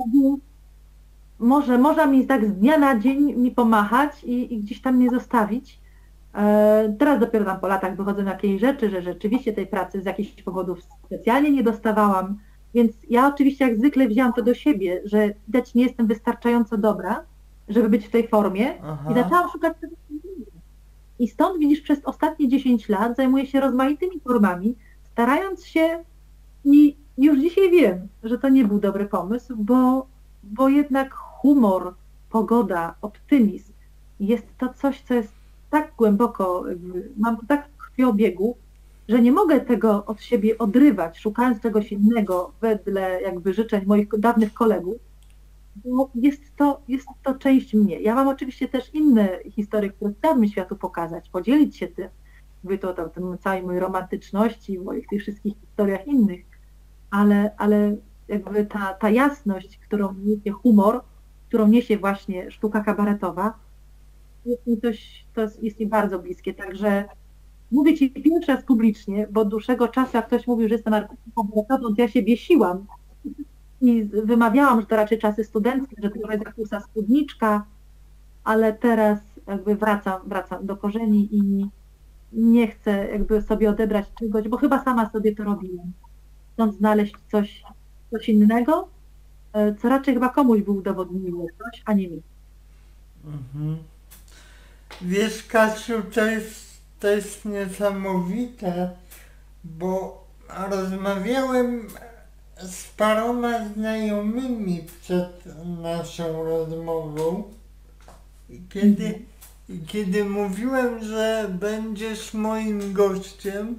może mi tak z dnia na dzień mi pomachać i gdzieś tam mnie zostawić. Teraz dopiero tam po latach wychodzą jakieś rzeczy, że rzeczywiście tej pracy z jakichś powodów specjalnie nie dostawałam, więc ja oczywiście jak zwykle wzięłam to do siebie, że widać nie jestem wystarczająco dobra, żeby być w tej formie i zaczęłam szukać tego. I stąd widzisz, przez ostatnie 10 lat zajmuję się rozmaitymi formami, starając się i już dzisiaj wiem, że to nie był dobry pomysł, bo jednak humor, pogoda, optymizm jest to coś, co jest tak głęboko, mam to tak w krwiobiegu, że nie mogę tego od siebie odrywać, szukając czegoś innego wedle jakby życzeń moich dawnych kolegów, bo jest to część mnie. Ja mam oczywiście też inne historie, które chciałabym światu pokazać, podzielić się tym. Mówię to o tym całej mojej romantyczności, moich tych wszystkich historiach innych, ale jakby ta jasność, którą niesie humor, którą niesie właśnie sztuka kabaretowa, jest mi bardzo bliskie. Także mówię Ci pierwszy raz publicznie, bo od dłuższego czasu, jak ktoś mówił, że jestem artystką kabaretową, to ja się biesiłam i wymawiałam, że to raczej czasy studenckie, że to jest kursa spódniczka, ale teraz jakby wracam do korzeni i nie chcę jakby sobie odebrać czegoś, bo chyba sama sobie to robiłam. Stąd znaleźć coś innego co raczej chyba komuś by udowodniło coś, a nie mi. Mhm. Wiesz, Kasiu, to jest niesamowite, bo rozmawiałem z paroma znajomymi przed naszą rozmową i kiedy mówiłem, że będziesz moim gościem,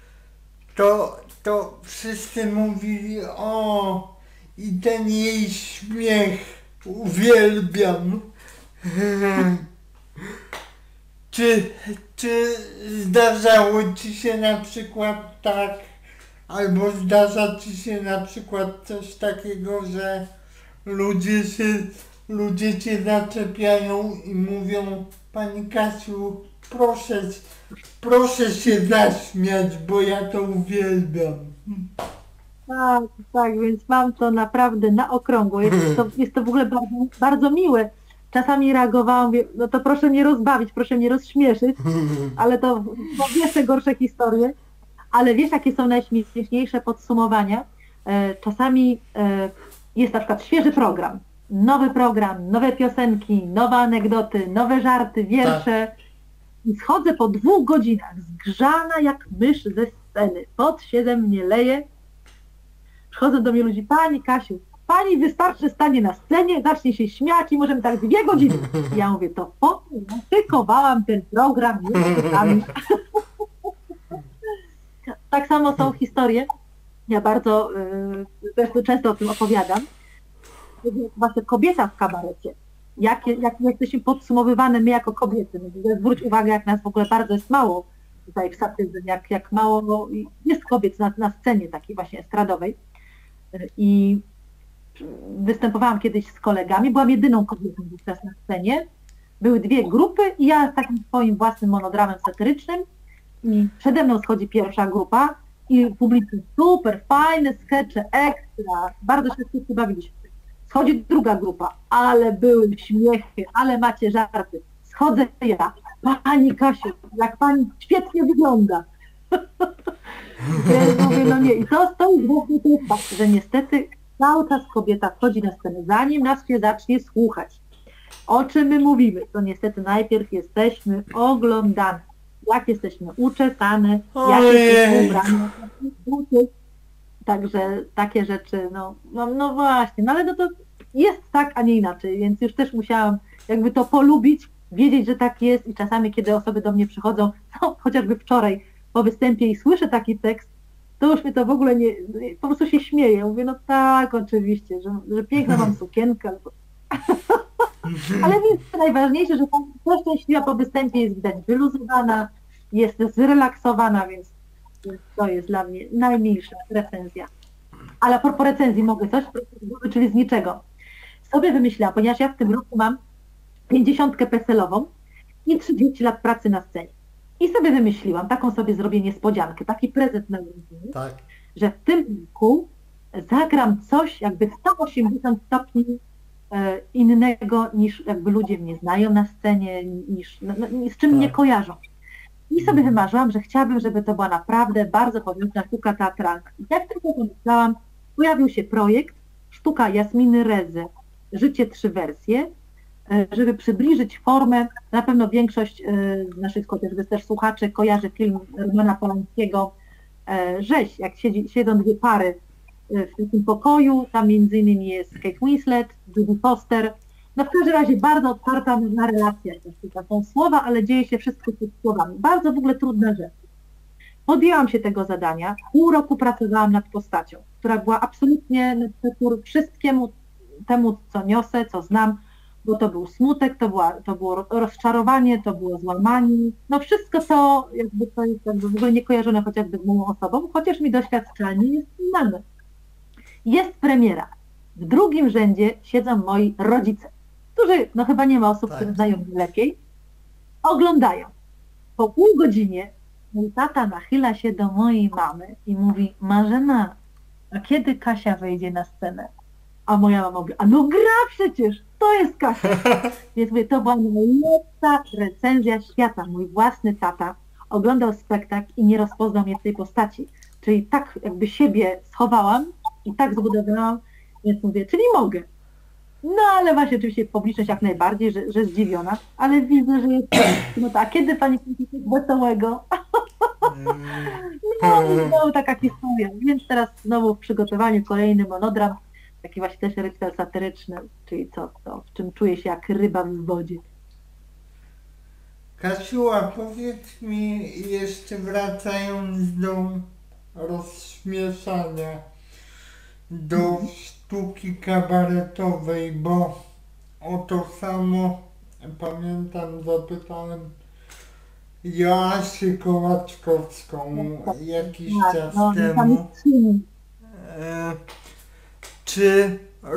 to wszyscy mówili, o, i ten jej śmiech uwielbiam. Czy zdarzało ci się na przykład tak, albo zdarza ci się na przykład coś takiego, że ludzie cię zaczepiają i mówią, pani Kasiu, proszę się zaśmiać, bo ja to uwielbiam. Tak, tak, więc mam to naprawdę na okrągło. Jest to w ogóle bardzo, bardzo miłe. Czasami reagowałam, mówię, no to proszę mnie rozbawić, proszę mnie rozśmieszyć, ale to jeszcze gorsze historie. Ale wiesz, jakie są najśmieszniejsze podsumowania? Czasami jest na przykład świeży program, nowe piosenki, nowe anegdoty, nowe żarty, wiersze. I schodzę po 2 godzinach, zgrzana jak mysz ze sceny, pot się ze mnie leje. Przychodzą do mnie ludzie, pani Kasiu, pani wystarczy stanie na scenie, zacznie się śmiać i możemy tak 2 godziny. Ja mówię, to po co ja szykowałam ten program miesiącami. Tak samo są historie, ja bardzo często o tym opowiadam, właśnie kobieta w kabarecie, jak jesteśmy podsumowywane my jako kobiety. Zwróć uwagę, jak nas w ogóle bardzo jest mało tutaj w Satyzm, jak mało jest kobiet na scenie takiej właśnie estradowej. I występowałam kiedyś z kolegami, byłam jedyną kobietą wówczas na scenie. Były 2 grupy i ja z takim swoim własnym monodramem satyrycznym. I przede mną schodzi pierwsza grupa i publicznie super, fajne skecze, ekstra, bardzo się wszyscy bawiliśmy. Schodzi druga grupa, ale były śmiechy, ale macie żarty. Schodzę ja, pani Kasiu, jak pani świetnie wygląda. Ja mówię, no nie, i to jest właśnie tak, że niestety cały czas kobieta wchodzi na scenę, zanim nas się zacznie słuchać. O czym my mówimy, to niestety najpierw jesteśmy oglądane. Jak jesteśmy uczesane, jak jesteśmy ubrane. Także takie rzeczy, no właśnie, no ale no to jest tak, a nie inaczej, więc już też musiałam jakby to polubić, wiedzieć, że tak jest i czasami, kiedy osoby do mnie przychodzą, no, chociażby wczoraj po występie i słyszę taki tekst, to już mnie to w ogóle nie, po prostu się śmieję. Mówię, no tak, oczywiście, że piękna mam sukienkę. Ale więc najważniejsze, że tam szczęśliwa po występie jest widać wyluzowana, jest zrelaksowana, więc to jest dla mnie najmilsza recenzja. Ale a propos recenzji mogę coś, czyli z niczego. Sobie wymyślałam, ponieważ ja w tym roku mam 50 PESEL-ową i 30 lat pracy na scenie. I sobie wymyśliłam, taką sobie zrobię niespodziankę, taki prezent na urodziny, Tak. że w tym roku zagram coś jakby w 180 stopni innego niż jakby ludzie mnie znają na scenie, niż z czym mnie kojarzą. I sobie wymarzyłam, że chciałabym, żeby to była naprawdę bardzo powierzchowna sztuka teatralna. I jak tylko pomyślałam, pojawił się projekt sztuka Jasminy Rezy, Życie 3 wersje, żeby przybliżyć formę. Na pewno większość z naszych chociażby też słuchaczy kojarzy film Romana Polańskiego Rzeź, jak siedzą 2 pary w takim pokoju, tam między innymi jest Kate Winslet, Judy Foster. No w każdym razie bardzo otwarta na relacje, to są słowa, ale dzieje się wszystko pod słowami. Bardzo w ogóle trudna rzecz. Podjęłam się tego zadania, pół roku pracowałam nad postacią, która była absolutnie na przekór wszystkiemu temu, co niosę, co znam, bo to był smutek, to było rozczarowanie, to było złamanie, no wszystko to jest jakby w ogóle niekojarzone chociażby z moją osobą, chociaż mi doświadczalnie jest znane. Jest premiera. W drugim rzędzie siedzą moi rodzice, którzy, no chyba nie ma osób, które znają mnie lepiej, oglądają. Po pół godzinie mój tata nachyla się do mojej mamy i mówi: Marzena, a kiedy Kasia wejdzie na scenę? A moja mama mówi: a no gra przecież, to jest Kasia. Więc mówię, to była najlepsza recenzja świata. Mój własny tata oglądał spektakl i nie rozpoznał mnie w tej postaci. Czyli tak jakby siebie schowałam i tak zbudowałam Więc mówię, czyli mogę. No ale właśnie oczywiście publiczność jak najbardziej, że zdziwiona, ale widzę, że jest no tak, kiedy pani kończy coś wesołego? No i znowu taka historia. Więc teraz znowu w przygotowaniu kolejny monodram, taki właśnie też rytuał satyryczny, czyli w czym czuję się jak ryba w wodzie. Kasiu, a powiedz mi jeszcze wracając do rozśmieszania, do sztuki kabaretowej, bo o to samo pamiętam zapytałem Joasię Kołaczkowską jakiś czas temu, czy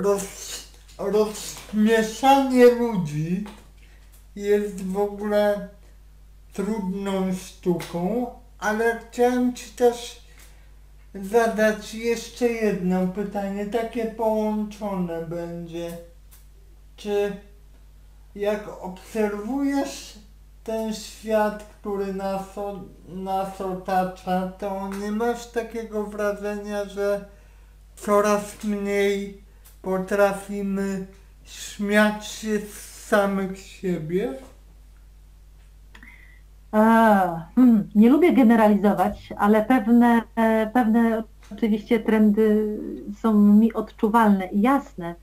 rozśmieszanie ludzi jest w ogóle trudną sztuką, ale chciałem Ci też zadać jeszcze jedno pytanie, takie połączone będzie. Czy jak obserwujesz ten świat, który nas otacza, to nie masz takiego wrażenia, że coraz mniej potrafimy śmiać się z samych siebie? Nie lubię generalizować, ale pewne oczywiście trendy są mi odczuwalne i jasne.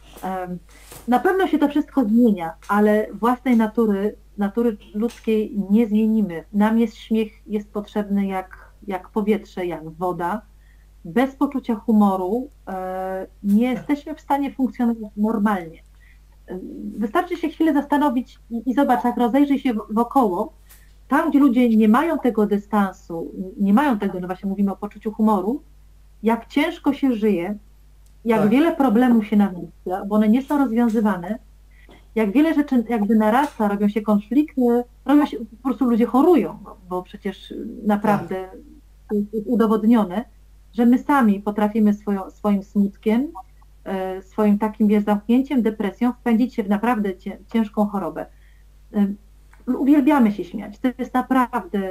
Na pewno się to wszystko zmienia, ale własnej natury ludzkiej nie zmienimy. Nam śmiech jest potrzebny jak powietrze, jak woda. Bez poczucia humoru nie jesteśmy w stanie funkcjonować normalnie. Wystarczy się chwilę zastanowić i zobacz, jak rozejrzyj się wokoło, tam gdzie ludzie nie mają tego dystansu, nie mają tego, no właśnie mówimy o poczuciu humoru, jak ciężko się żyje, jak wiele problemów się nawraca, bo one nie są rozwiązywane, jak wiele rzeczy jakby narasta, robią się konflikty, po prostu ludzie chorują, bo przecież naprawdę jest udowodnione, że my sami potrafimy swoim smutkiem, swoim takim zamknięciem, depresją wpędzić się w naprawdę ciężką chorobę. Uwielbiamy się śmiać, to jest naprawdę,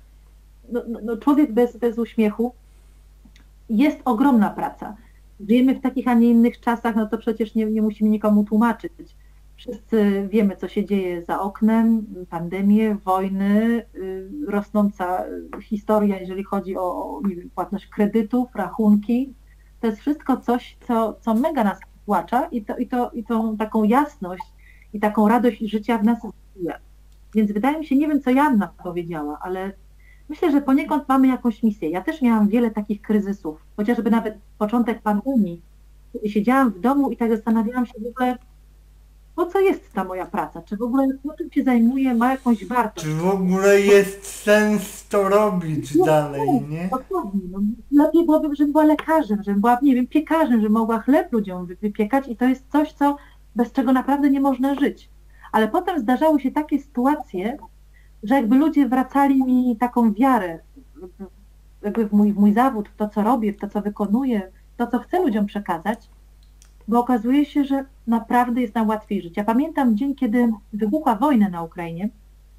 człowiek bez uśmiechu jest ogromna praca. Żyjemy w takich, a nie innych czasach, no to przecież nie musimy nikomu tłumaczyć. Wszyscy wiemy, co się dzieje za oknem, pandemie, wojny, rosnąca historia, jeżeli chodzi o płatność kredytów, rachunki. To jest wszystko coś, co mega nas płacza i tą taką jasność i taką radość życia w nas zbija. Więc wydaje mi się, nie wiem, co Joanna powiedziała, ale myślę, że poniekąd mamy jakąś misję. Ja też miałam wiele takich kryzysów, chociażby nawet początek pandemii, kiedy siedziałam w domu i tak zastanawiałam się w ogóle, po co jest ta moja praca? Czy w ogóle czym się zajmuję, ma jakąś wartość? Czy w ogóle jest sens to robić dalej, nie? Dokładnie. No, lepiej byłoby, żebym była lekarzem, żebym była, nie wiem, piekarzem, żebym mogła chleb ludziom wypiekać i to jest coś, bez czego naprawdę nie można żyć. Ale potem zdarzały się takie sytuacje, że jakby ludzie wracali mi taką wiarę jakby w mój zawód, w to, co robię, w to, co wykonuję, w to, co chcę ludziom przekazać, bo okazuje się, że naprawdę jest nam łatwiej żyć. Ja pamiętam dzień, kiedy wybuchła wojna na Ukrainie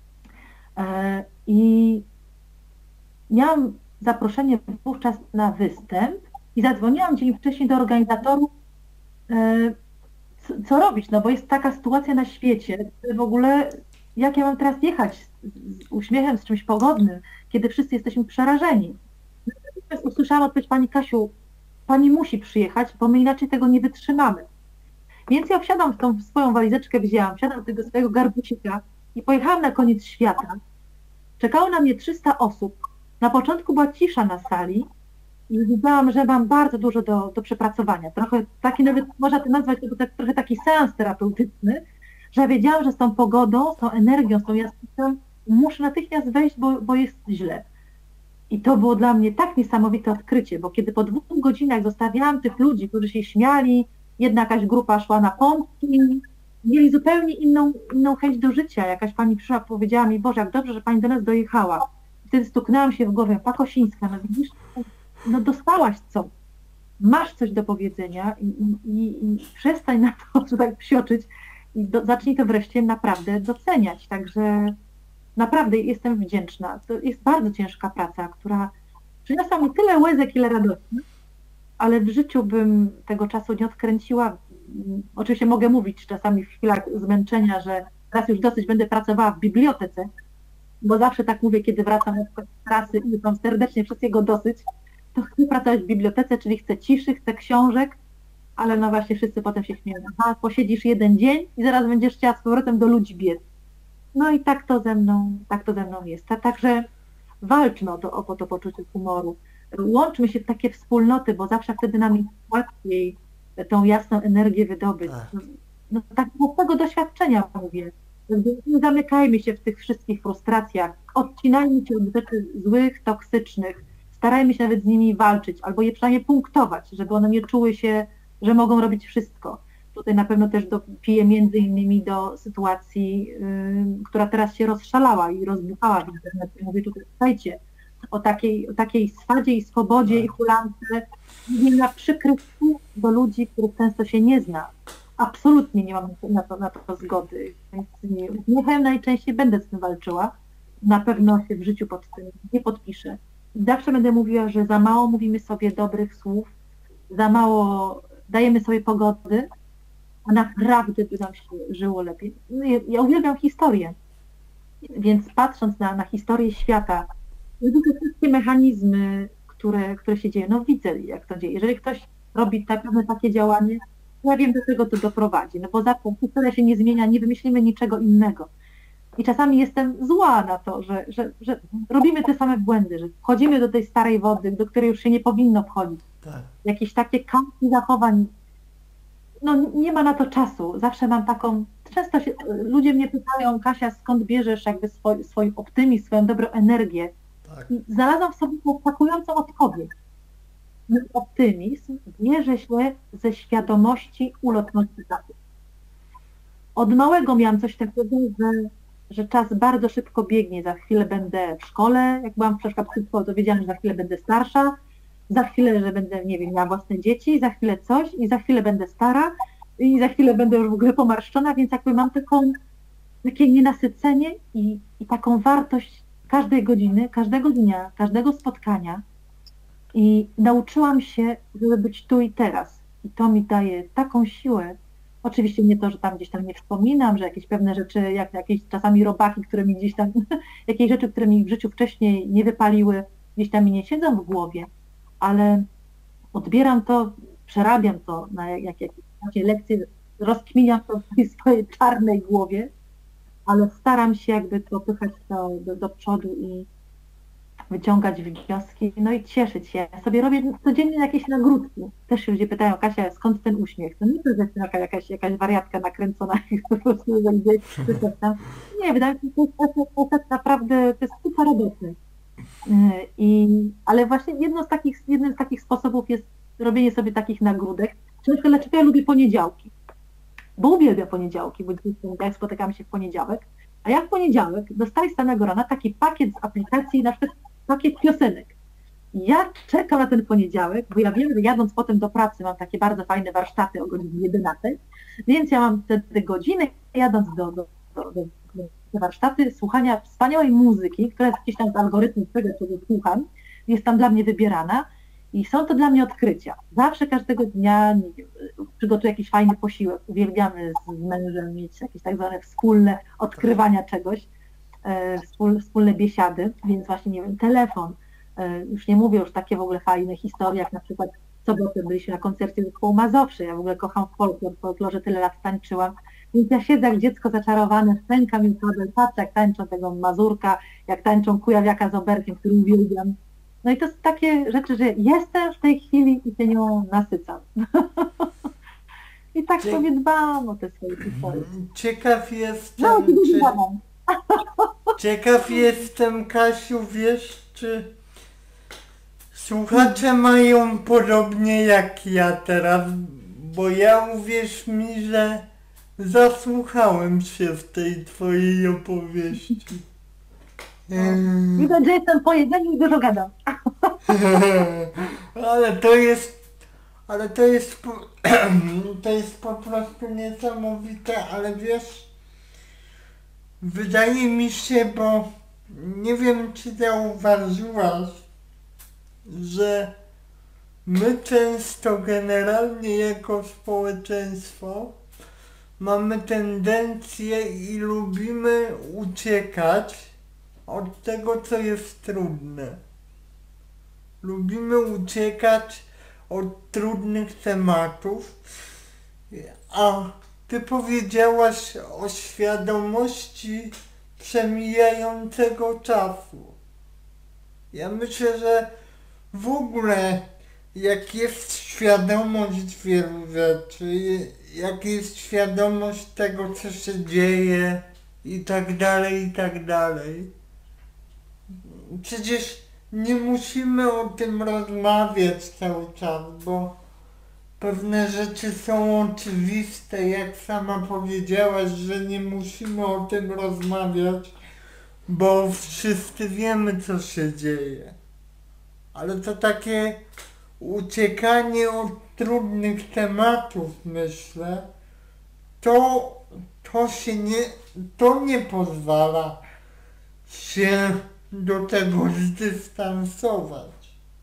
i miałam zaproszenie wówczas na występ i zadzwoniłam dzień wcześniej do organizatorów, co robić, no bo jest taka sytuacja na świecie, że w ogóle jak ja mam teraz jechać z uśmiechem, z czymś pogodnym, kiedy wszyscy jesteśmy przerażeni. Natomiast usłyszałam odpowiedź pani Kasiu, pani musi przyjechać, bo my inaczej tego nie wytrzymamy. Więc ja wsiadam w tą swoją walizeczkę, wsiadam do tego swojego garbusika i pojechałam na koniec świata. Czekało na mnie 300 osób. Na początku była cisza na sali i widziałam, że mam bardzo dużo do przepracowania. Trochę taki nawet, można to nazwać trochę taki seans terapeutyczny, że ja wiedziałam, że z tą pogodą, z tą energią, z tą jasnością muszę natychmiast wejść, bo jest źle. I to było dla mnie tak niesamowite odkrycie, bo kiedy po 2 godzinach zostawiałam tych ludzi, którzy się śmiali, jedna jakaś grupa szła na pompki, mieli zupełnie inną chęć do życia. Jakaś pani przyszła, powiedziała mi, Boże, jak dobrze, że pani do nas dojechała. Wtedy stuknęłam się w głowę, Pakosińska, no widzisz, no dostałaś coś, masz coś do powiedzenia i przestań na to, że tak psioczyć i zacznij to wreszcie naprawdę doceniać. Także naprawdę jestem wdzięczna. To jest bardzo ciężka praca, która przyniosła mi tyle łezek, ile radości, ale w życiu bym tego czasu nie odkręciła. Oczywiście mogę mówić czasami w chwilach zmęczenia, że teraz już dosyć będę pracowała w bibliotece, bo zawsze tak mówię, kiedy wracam na przykład z pracy i mam serdecznie wszystkiego dosyć, to chcę pracować w bibliotece, czyli chcę ciszy, chcę książek, ale no właśnie wszyscy potem się śmieją. Aha, posiedzisz jeden dzień i zaraz będziesz chciała z powrotem do ludzi biec. No i tak to ze mną jest. Także walczmy o to poczucie humoru. Łączmy się w takie wspólnoty, bo zawsze wtedy nam jest łatwiej tą jasną energię wydobyć. Tak. No tak z tego doświadczenia mówię. Jakby nie zamykajmy się w tych wszystkich frustracjach, odcinajmy się od rzeczy złych, toksycznych, starajmy się nawet z nimi walczyć, albo je przynajmniej punktować, żeby one nie czuły się, że mogą robić wszystko. Tutaj na pewno też piję między innymi do sytuacji, która teraz się rozszalała i rozbuchała w internecie. Mówię tutaj, słuchajcie, o takiej swadzie i swobodzie i hulance, mówię na przykrych słów do ludzi, których często się nie zna. Absolutnie nie mam na to zgody. Więc uśmiechem najczęściej będę z tym walczyła. Na pewno się w życiu pod tym nie podpiszę. Zawsze będę mówiła, że za mało mówimy sobie dobrych słów, za mało dajemy sobie pogody, a naprawdę by nam się żyło lepiej. Ja uwielbiam historię, więc patrząc na historię świata, widzę wszystkie mechanizmy, które się dzieją. No widzę, jak to dzieje. Jeżeli ktoś robi pewne takie działanie, ja wiem, do czego to doprowadzi. No bo zawsze historia się nie zmienia, nie wymyślimy niczego innego. I czasami jestem zła na to, że robimy te same błędy, że wchodzimy do tej starej wody, do której już się nie powinno wchodzić. Tak. Jakieś takie kampi zachowań, no nie ma na to czasu. Zawsze mam taką, często ludzie mnie pytają, Kasia, skąd bierzesz jakby swój optymizm, swoją dobrą energię? Tak. I znalazłam w sobie zaskakującą odpowiedź. Mój optymizm bierze się ze świadomości ulotności czasu. Od małego miałam coś takiego, że czas bardzo szybko biegnie. Za chwilę będę w szkole, jak byłam w przedszkolu, to wiedziałam, że za chwilę będę starsza, za chwilę, że będę, nie wiem, miała własne dzieci, za chwilę coś i za chwilę będę stara i za chwilę będę już w ogóle pomarszczona, więc jakby mam takie nienasycenie i taką wartość każdej godziny, każdego dnia, każdego spotkania i nauczyłam się, żeby być tu i teraz. I to mi daje taką siłę. Oczywiście nie to, że tam gdzieś tam nie wspominam, że jakieś pewne rzeczy, jak jakieś czasami robaki, które mi gdzieś tam, jakieś rzeczy, które mi w życiu wcześniej nie wypaliły, gdzieś tam mi nie siedzą w głowie, ale odbieram to, przerabiam to na jakieś lekcje, rozkminiam to w tej swojej czarnej głowie, ale staram się jakby popychać to do przodu i wyciągać wnioski, no i cieszyć się. Ja sobie robię codziennie jakieś nagródki. Też się ludzie pytają, Kasia, skąd ten uśmiech? To nie to, że jestem jakaś wariatka nakręcona i po prostu gdzieś tam. Nie, wydaje mi się, że to jest naprawdę, to jest super radosne. Ale właśnie jednym z takich sposobów jest robienie sobie takich nagródek. Dlaczego ja lubię poniedziałki? Bo uwielbiam poniedziałki, bo dzisiaj spotykamy się w poniedziałek, a ja w poniedziałek dostaję z samego rana taki pakiet z aplikacji, na przykład pakiet piosenek. Ja czekam na ten poniedziałek, bo ja wiem, że jadąc potem do pracy mam takie bardzo fajne warsztaty o godzinie 11, więc ja mam te godziny, jadąc do te warsztaty, słuchania wspaniałej muzyki, która jest gdzieś tam z algorytmu tego, czego słucham, jest tam dla mnie wybierana i są to dla mnie odkrycia. Zawsze każdego dnia, nie wiem, przygotuję jakiś fajny posiłek, uwielbiamy z mężem mieć jakieś tak zwane wspólne odkrywania czegoś, wspólne biesiady, więc właśnie, nie wiem, telefon, już nie mówię już takie w ogóle fajne historie, jak na przykład w sobotę byliśmy na koncercie zespołu Mazowszy, ja w ogóle kocham folklor, w folklorze tyle lat tańczyłam, więc ja siedzę jak dziecko zaczarowane, stękam im kabel, patrzę jak tańczą tego Mazurka, jak tańczą Kujawiaka z Oberkiem, który uwielbiam. No i to są takie rzeczy, że jestem w tej chwili i się nią nasycam. I tak sobie dbam o te swoje historie. Ciekaw jestem, No, ciekaw jestem, Kasiu, wiesz, czy słuchacze mają podobnie jak ja teraz, bo ja, uwierz mi, że zasłuchałem się w tej twojej opowieści. Widać, że jestem po jedzeniu i dużo gadam. Ale to jest po prostu niesamowite, ale wiesz, wydaje mi się, bo nie wiem, czy zauważyłaś, że my często generalnie jako społeczeństwo mamy tendencję i lubimy uciekać od tego, co jest trudne. Lubimy uciekać od trudnych tematów, a ty powiedziałaś o świadomości przemijającego czasu. Ja myślę, że w ogóle jak jest świadomość wielu rzeczy, jak jest świadomość tego, co się dzieje i tak dalej, i tak dalej. Przecież nie musimy o tym rozmawiać cały czas, bo pewne rzeczy są oczywiste, jak sama powiedziałaś, że nie musimy o tym rozmawiać, bo wszyscy wiemy, co się dzieje. Ale to takie uciekanie od trudnych tematów, myślę, to nie pozwala się do tego zdystansować.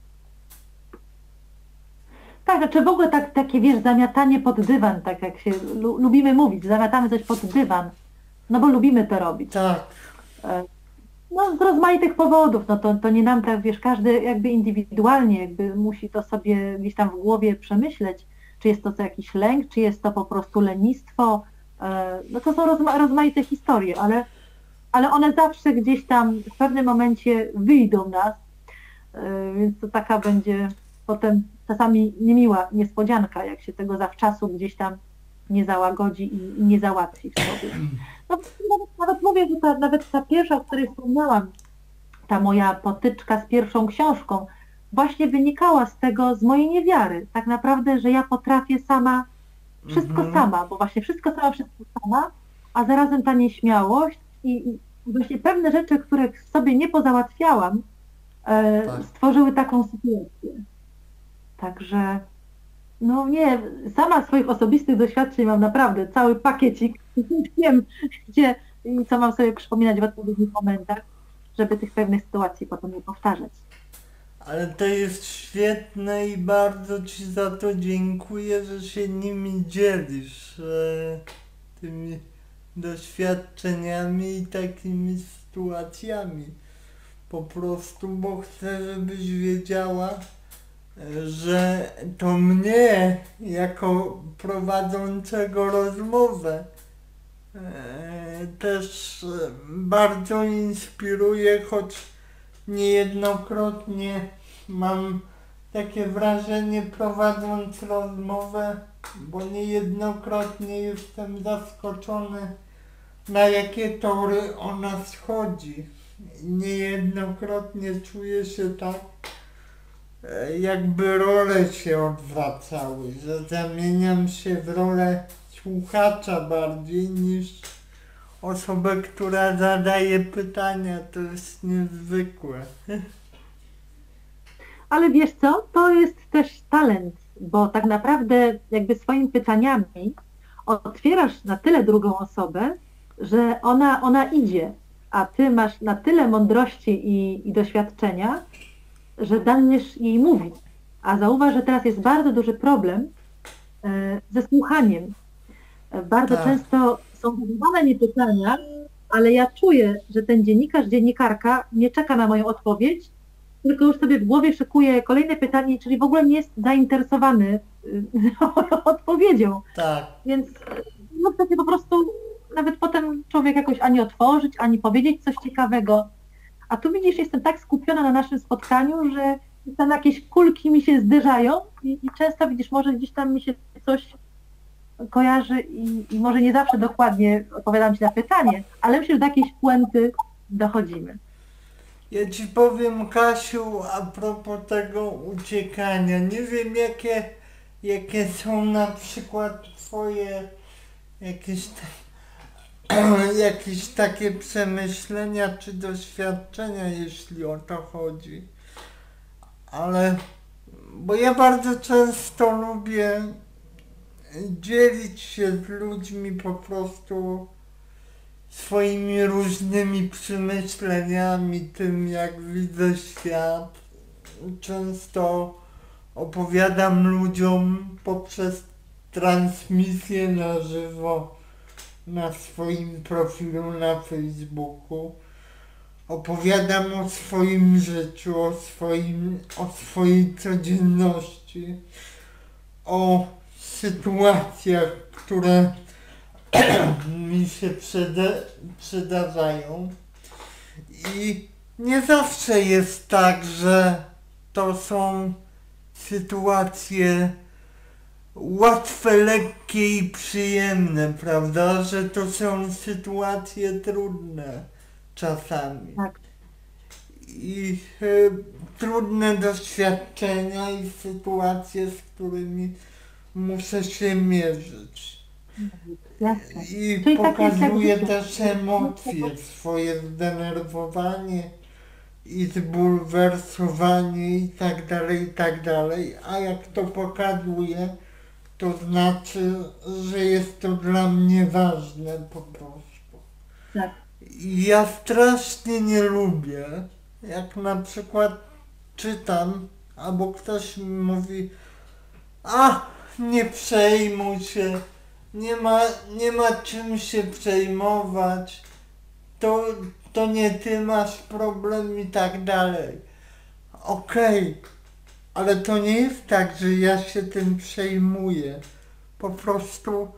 Tak, znaczy w ogóle takie, wiesz, zamiatanie pod dywan, tak jak się lubimy mówić, zamiatamy coś pod dywan, no bo lubimy to robić. Tak. No z rozmaitych powodów, no to nie nam tak, wiesz, każdy jakby indywidualnie jakby musi to sobie gdzieś tam w głowie przemyśleć, czy jest to jakiś lęk, czy jest to po prostu lenistwo, no to są rozmaite historie, ale one zawsze gdzieś tam w pewnym momencie wyjdą nas, więc to taka będzie potem czasami niemiła niespodzianka, jak się tego zawczasu gdzieś tam nie załagodzi i nie załatwi w sobie. No, nawet mówię, że nawet ta pierwsza, o której wspomniałam, ta moja potyczka z pierwszą książką, właśnie wynikała z mojej niewiary. Tak naprawdę, że ja potrafię sama, wszystko sama, bo właśnie wszystko sama, a zarazem ta nieśmiałość i właśnie pewne rzeczy, których sobie nie pozałatwiałam, stworzyły taką sytuację. Także, no nie, sama swoich osobistych doświadczeń mam naprawdę cały pakiecik. Wiem, gdzie i co mam sobie przypominać w odpowiednich momentach, żeby tych pewnych sytuacji potem nie powtarzać. Ale to jest świetne i bardzo Ci za to dziękuję, że się nimi dzielisz, tymi doświadczeniami i takimi sytuacjami. Po prostu, bo chcę, żebyś wiedziała, że to mnie, jako prowadzącego rozmowę, też bardzo inspiruje, choć niejednokrotnie mam takie wrażenie, prowadząc rozmowę, bo niejednokrotnie jestem zaskoczony, na jakie tory ona schodzi. Niejednokrotnie czuję się tak, jakby role się odwracały, że zamieniam się w rolę słuchacza bardziej niż osobę, która zadaje pytania. To jest niezwykłe. Ale wiesz co, to jest też talent, bo tak naprawdę jakby swoimi pytaniami otwierasz na tyle drugą osobę, że ona idzie, a ty masz na tyle mądrości i doświadczenia, że daniesz jej mówić. A zauważ, że teraz jest bardzo duży problem ze słuchaniem. Bardzo często są zadawane mi pytania, ale ja czuję, że ten dziennikarz, dziennikarka nie czeka na moją odpowiedź, tylko już sobie w głowie szykuje kolejne pytanie, czyli w ogóle nie jest zainteresowany moją odpowiedzią. Tak. Więc no wtedy po prostu nawet potem człowiek jakoś ani otworzyć, ani powiedzieć coś ciekawego. A tu widzisz, jestem tak skupiona na naszym spotkaniu, że tam jakieś kulki mi się zderzają i często widzisz, może gdzieś tam mi się coś kojarzy i może nie zawsze dokładnie odpowiadam Ci na pytanie, ale myślę, że do jakiejś puenty dochodzimy. Ja Ci powiem, Kasiu, a propos tego uciekania, nie wiem jakie są na przykład Twoje jakieś takie przemyślenia czy doświadczenia, jeśli o to chodzi. Ale, bo ja bardzo często lubię dzielić się z ludźmi po prostu swoimi różnymi przemyśleniami, tym jak widzę świat. Często opowiadam ludziom poprzez transmisję na żywo na swoim profilu na Facebooku. Opowiadam o swoim życiu, o swojej codzienności, o sytuacjach, które mi się przydarzają. I nie zawsze jest tak, że to są sytuacje łatwe, lekkie i przyjemne, prawda? Że to są sytuacje trudne czasami. Tak. I trudne doświadczenia i sytuacje, z którymi muszę się mierzyć. Jasne. I Czyli tak jest jak pokazuję życie. też emocje, swoje zdenerwowanie i zbulwersowanie i tak dalej, a jak to pokazuję, to znaczy, że jest to dla mnie ważne po prostu. Tak. I ja strasznie nie lubię, jak na przykład czytam, albo ktoś mi mówi, a nie przejmuj się, nie ma czym się przejmować, to nie ty masz problem i tak dalej. Okej, ale to nie jest tak, że ja się tym przejmuję. Po prostu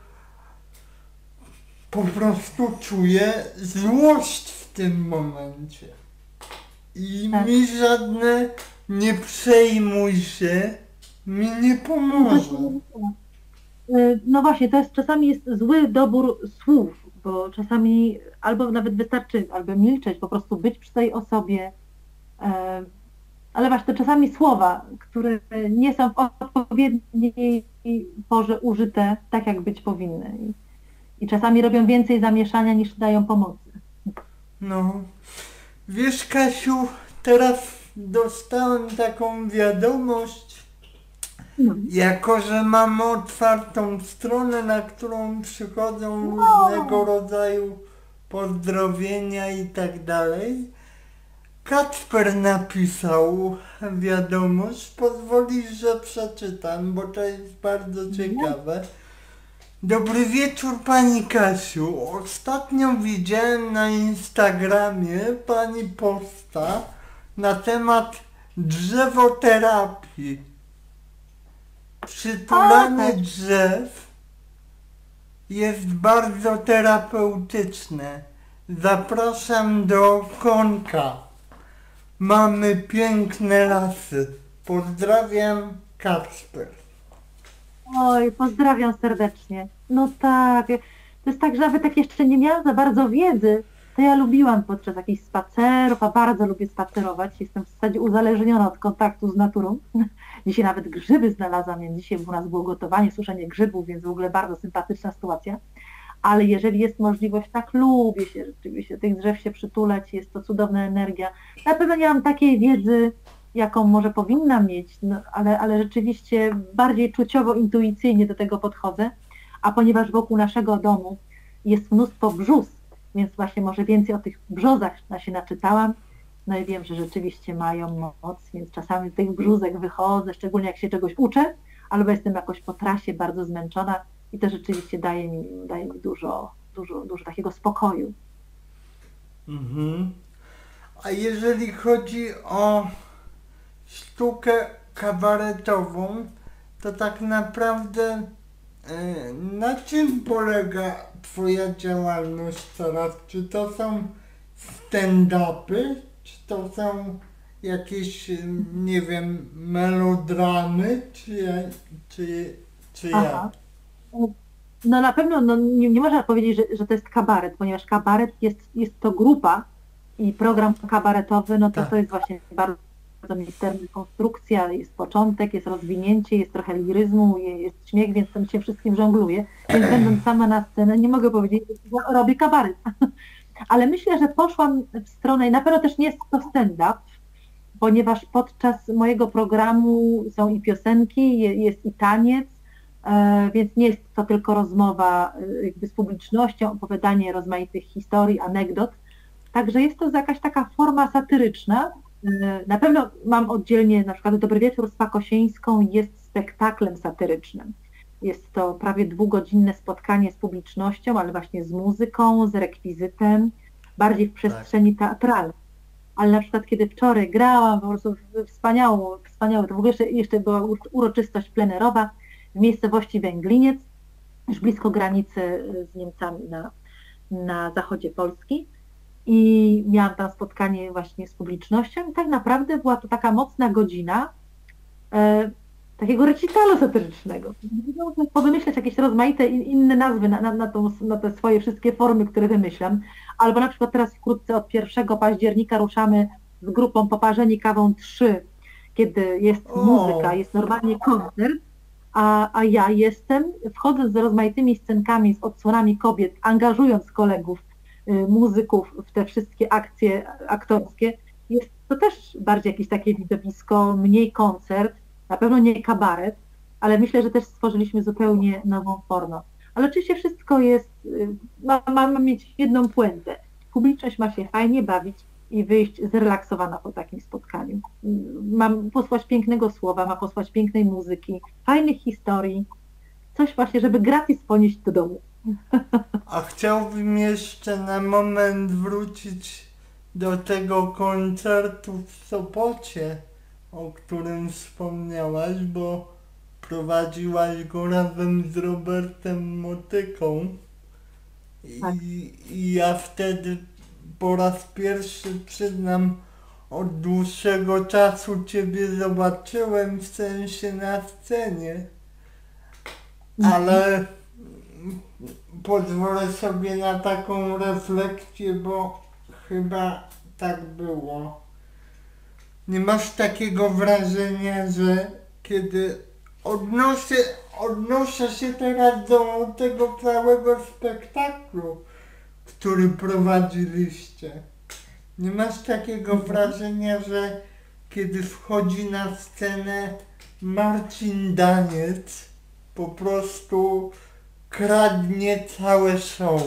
czuję złość w tym momencie. I Tak. mi żadne nie przejmuj się mi nie pomoże. No właśnie, to jest czasami jest zły dobór słów, bo czasami albo nawet wystarczy albo milczeć, po prostu być przy tej osobie, ale właśnie to czasami słowa, które nie są w odpowiedniej porze użyte tak, jak być powinny. I czasami robią więcej zamieszania niż dają pomocy. No, wiesz Kasiu, teraz dostałem taką wiadomość, jako że mamy otwartą stronę, na którą przychodzą różnego rodzaju pozdrowienia i tak dalej. Kacper napisał wiadomość, pozwolisz, że przeczytam, bo to jest bardzo ciekawe. Dobry wieczór Pani Kasiu. Ostatnio widziałem na Instagramie Pani posta na temat drzewoterapii. Przytulanie drzew jest bardzo terapeutyczne. Zapraszam do Konka. Mamy piękne lasy. Pozdrawiam, Kacper. Oj, pozdrawiam serdecznie. No tak, to jest tak, że nawet jak jeszcze nie miałam za bardzo wiedzy, to ja lubiłam podczas jakichś spacerów, a bardzo lubię spacerować. Jestem w zasadzie uzależniona od kontaktu z naturą. Dzisiaj nawet grzyby znalazłam, więc dzisiaj u nas było gotowanie, suszenie grzybów, więc w ogóle bardzo sympatyczna sytuacja. Ale jeżeli jest możliwość, tak lubię się rzeczywiście, tych drzew się przytulać, jest to cudowna energia. Na pewno nie mam takiej wiedzy, jaką może powinnam mieć, no, ale rzeczywiście bardziej czuciowo, intuicyjnie do tego podchodzę, a ponieważ wokół naszego domu jest mnóstwo brzoz, więc właśnie może więcej o tych brzozach się naczytałam, no i wiem, że rzeczywiście mają moc, więc czasami z tych brzózek wychodzę, szczególnie jak się czegoś uczę, albo jestem jakoś po trasie bardzo zmęczona i to rzeczywiście daje mi dużo takiego spokoju. Mhm. A jeżeli chodzi o sztukę kabaretową, to tak naprawdę na czym polega Twoja działalność teraz? Czy to są stand-upy, czy to są jakieś, nie wiem, melodramy, czy jak? No na pewno nie można powiedzieć, że to jest kabaret, ponieważ kabaret jest to grupa i program kabaretowy, no to Tak. to jest właśnie bardzo misterna konstrukcja, jest początek, jest rozwinięcie, jest trochę liryzmu, jest śmiech, więc tam się wszystkim żongluje. Więc będąc sama na scenę, nie mogę powiedzieć, że robię kabaret. Ale myślę, że poszłam w stronę, i na pewno też nie jest to stand-up, ponieważ podczas mojego programu są i piosenki, jest i taniec, więc nie jest to tylko rozmowa jakby z publicznością, opowiadanie rozmaitych historii, anegdot. Także jest to jakaś taka forma satyryczna, Na pewno mam oddzielnie, na przykład Dobry Wieczór z Pakosińską jest spektaklem satyrycznym. Jest to prawie dwugodzinne spotkanie z publicznością, ale właśnie z muzyką, z rekwizytem, bardziej w przestrzeni teatralnej. Ale na przykład kiedy wczoraj grałam, po prostu wspaniałe, to w ogóle jeszcze była uroczystość plenerowa w miejscowości Węgliniec, już blisko granicy z Niemcami na zachodzie Polski. I miałam tam spotkanie właśnie z publicznością i tak naprawdę była to taka mocna godzina takiego recitalu satyrycznego. Powymyśleć jakieś rozmaite inne nazwy na te swoje wszystkie formy, które wymyślam. Albo na przykład teraz wkrótce od 1 października ruszamy z grupą Poparzeni Kawą 3, kiedy jest muzyka, jest normalnie koncert, a ja wchodząc z rozmaitymi scenkami, z odsłonami kobiet, angażując kolegów, muzyków w te wszystkie akcje aktorskie, jest to też bardziej jakieś takie widowisko, mniej koncert, na pewno nie kabaret, ale myślę, że też stworzyliśmy zupełnie nową formę. Ale oczywiście wszystko jest, ma mieć jedną puentę. Publiczność ma się fajnie bawić i wyjść zrelaksowana po takim spotkaniu. Mam posłać pięknego słowa, ma posłać pięknej muzyki, fajnych historii, coś właśnie, żeby gratis ponieść do domu. A chciałbym jeszcze na moment wrócić do tego koncertu w Sopocie, o którym wspomniałaś, bo prowadziłaś go razem z Robertem Motyką. Tak. I ja wtedy po raz pierwszy, przyznam, od dłuższego czasu Ciebie zobaczyłem, w sensie na scenie, ale pozwolę sobie na taką refleksję, bo chyba tak było. Nie masz takiego wrażenia, że kiedy odnoszę się teraz do tego całego spektaklu, który prowadziliście. Nie masz takiego wrażenia, że kiedy wchodzi na scenę Marcin Daniec, po prostu kradnie całe show.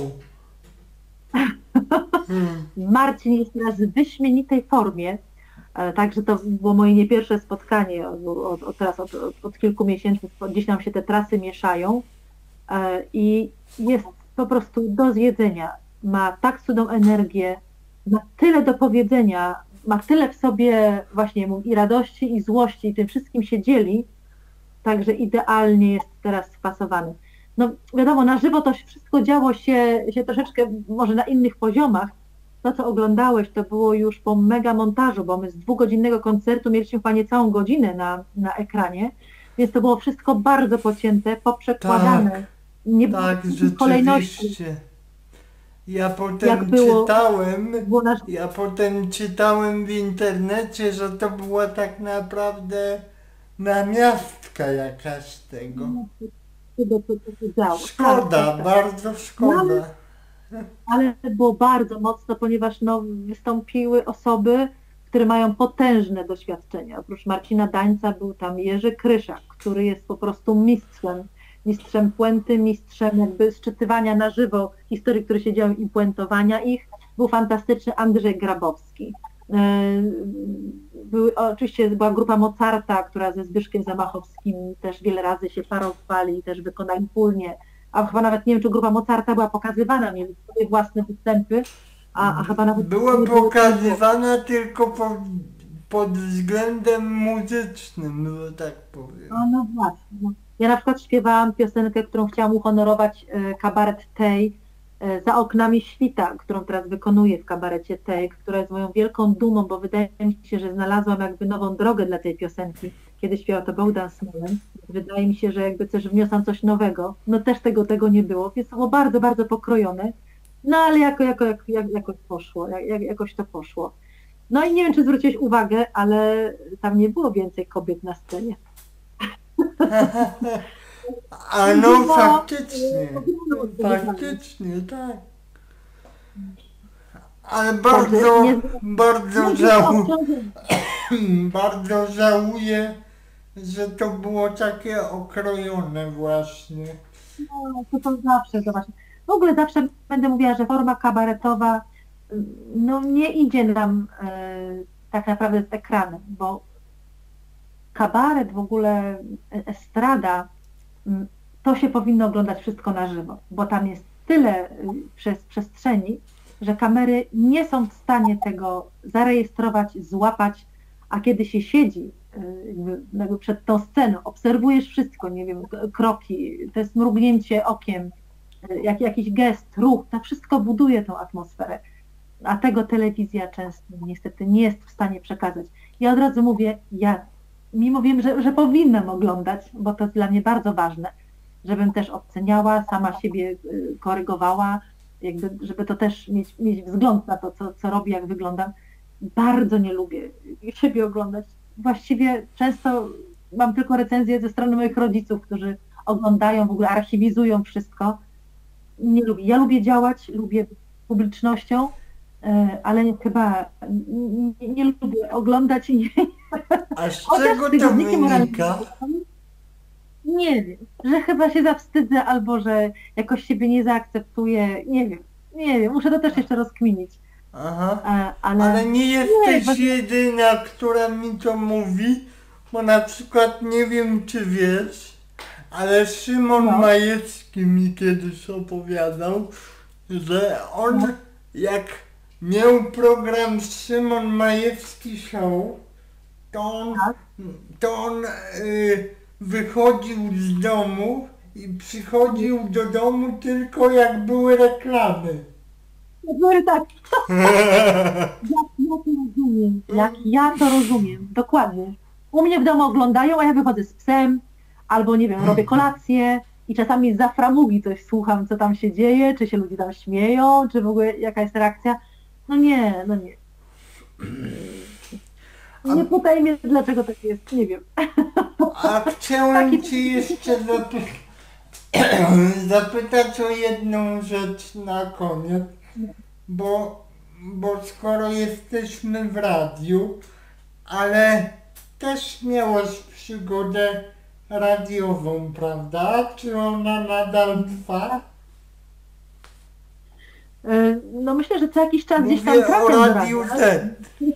Marcin jest teraz w wyśmienitej formie, także to było moje nie pierwsze spotkanie, od kilku miesięcy gdzieś nam się te trasy mieszają i jest po prostu do zjedzenia. Ma tak cudną energię, ma tyle do powiedzenia, ma tyle w sobie właśnie i radości, i złości, i tym wszystkim się dzieli, także idealnie jest teraz spasowany. No wiadomo, na żywo to wszystko działo się troszeczkę może na innych poziomach. To, co oglądałeś, to było już po mega montażu, bo my z 2-godzinnego koncertu mieliśmy chyba niecałą godzinę na ekranie, więc to było wszystko bardzo pocięte, poprzekładane. Tak, Nie było tak, kolejności. rzeczywiście. Ja potem czytałem w internecie, że to była tak naprawdę namiastka jakaś tego. Szkoda, tak. bardzo szkoda. Ale było bardzo mocno, ponieważ wystąpiły osoby, które mają potężne doświadczenia. Oprócz Marcina Dańca był tam Jerzy Kryszak, który jest po prostu mistrzem puenty, mistrzem jakby sczytywania na żywo historii, które się działy i puentowania ich. Był fantastyczny Andrzej Grabowski. Oczywiście była grupa Mozarta, która ze Zbyszkiem Zamachowskim też wiele razy się parowali i też wykonali wspólnie. A chyba nawet nie wiem, czy grupa Mozarta była pokazywana, mieli swoje własne występy, a chyba nawet... Była pokazywana tylko pod względem muzycznym, że tak powiem. No właśnie. No. Ja na przykład śpiewałam piosenkę, którą chciałam uhonorować kabaret Tej Za oknami świta, którą teraz wykonuję w kabarecie Tej, która jest moją wielką dumą, bo wydaje mi się, że znalazłam jakby nową drogę dla tej piosenki. Kiedy śpiewał to Bogdan Smolen. Wydaje mi się, że jakby też wniosłam coś nowego. No też tego nie było, więc to było bardzo, bardzo pokrojone. No ale jakoś poszło, jakoś to poszło. No i nie wiem, czy zwróciłeś uwagę, ale tam nie było więcej kobiet na scenie. A no faktycznie, tak. Ale bardzo żałuję, że to było takie okrojone właśnie. No, to zawsze, zobacz. W ogóle zawsze będę mówiła, że forma kabaretowa no nie idzie nam tak naprawdę z ekranem, bo kabaret, w ogóle estrada, to się powinno oglądać wszystko na żywo, bo tam jest tyle przestrzeni, że kamery nie są w stanie tego zarejestrować, złapać, a kiedy się siedzi jakby przed tą sceną, obserwujesz wszystko, nie wiem, kroki, to jest mrugnięcie okiem, jakiś gest, ruch, to wszystko buduje tą atmosferę, a tego telewizja często niestety nie jest w stanie przekazać. Ja od razu mówię, ja mimo wiem, że powinnam oglądać, bo to jest dla mnie bardzo ważne, żebym też oceniała, sama siebie korygowała, jakby, żeby to też mieć wzgląd na to, co robię, jak wyglądam. Bardzo nie lubię siebie oglądać. Właściwie często mam tylko recenzje ze strony moich rodziców, którzy oglądają, w ogóle archiwizują wszystko. Nie lubię. Ja lubię działać, lubię publicznością, ale chyba nie lubię oglądać i nie. A z czego to wynika? Nie wiem, że chyba się zawstydzę albo że jakoś siebie nie zaakceptuję. Nie wiem, muszę to też jeszcze rozkminić. Aha, ale nie jesteś jedyna, która mi to mówi, bo na przykład nie wiem, czy wiesz, ale Szymon Majewski mi kiedyś opowiadał, że on jak miał program Szymon Majewski Show, to on wychodził z domu i przychodził do domu tylko jak były reklamy. Tak. Ja to rozumiem, dokładnie. U mnie w domu oglądają, a ja wychodzę z psem, albo nie wiem, robię kolację i czasami za framugi coś słucham, co tam się dzieje, czy się ludzie tam śmieją, czy w ogóle jaka jest reakcja. No nie. Nie pytaj mnie, dlaczego tak jest, nie wiem. A chciałem Ci jeszcze zapytać o jedną rzecz na koniec, bo skoro jesteśmy w radiu, ale też miałaś przygodę radiową, prawda? Czy ona nadal trwa? No myślę, że co jakiś czas gdzieś tam Mówię trafiam o do Radiu radia. Z.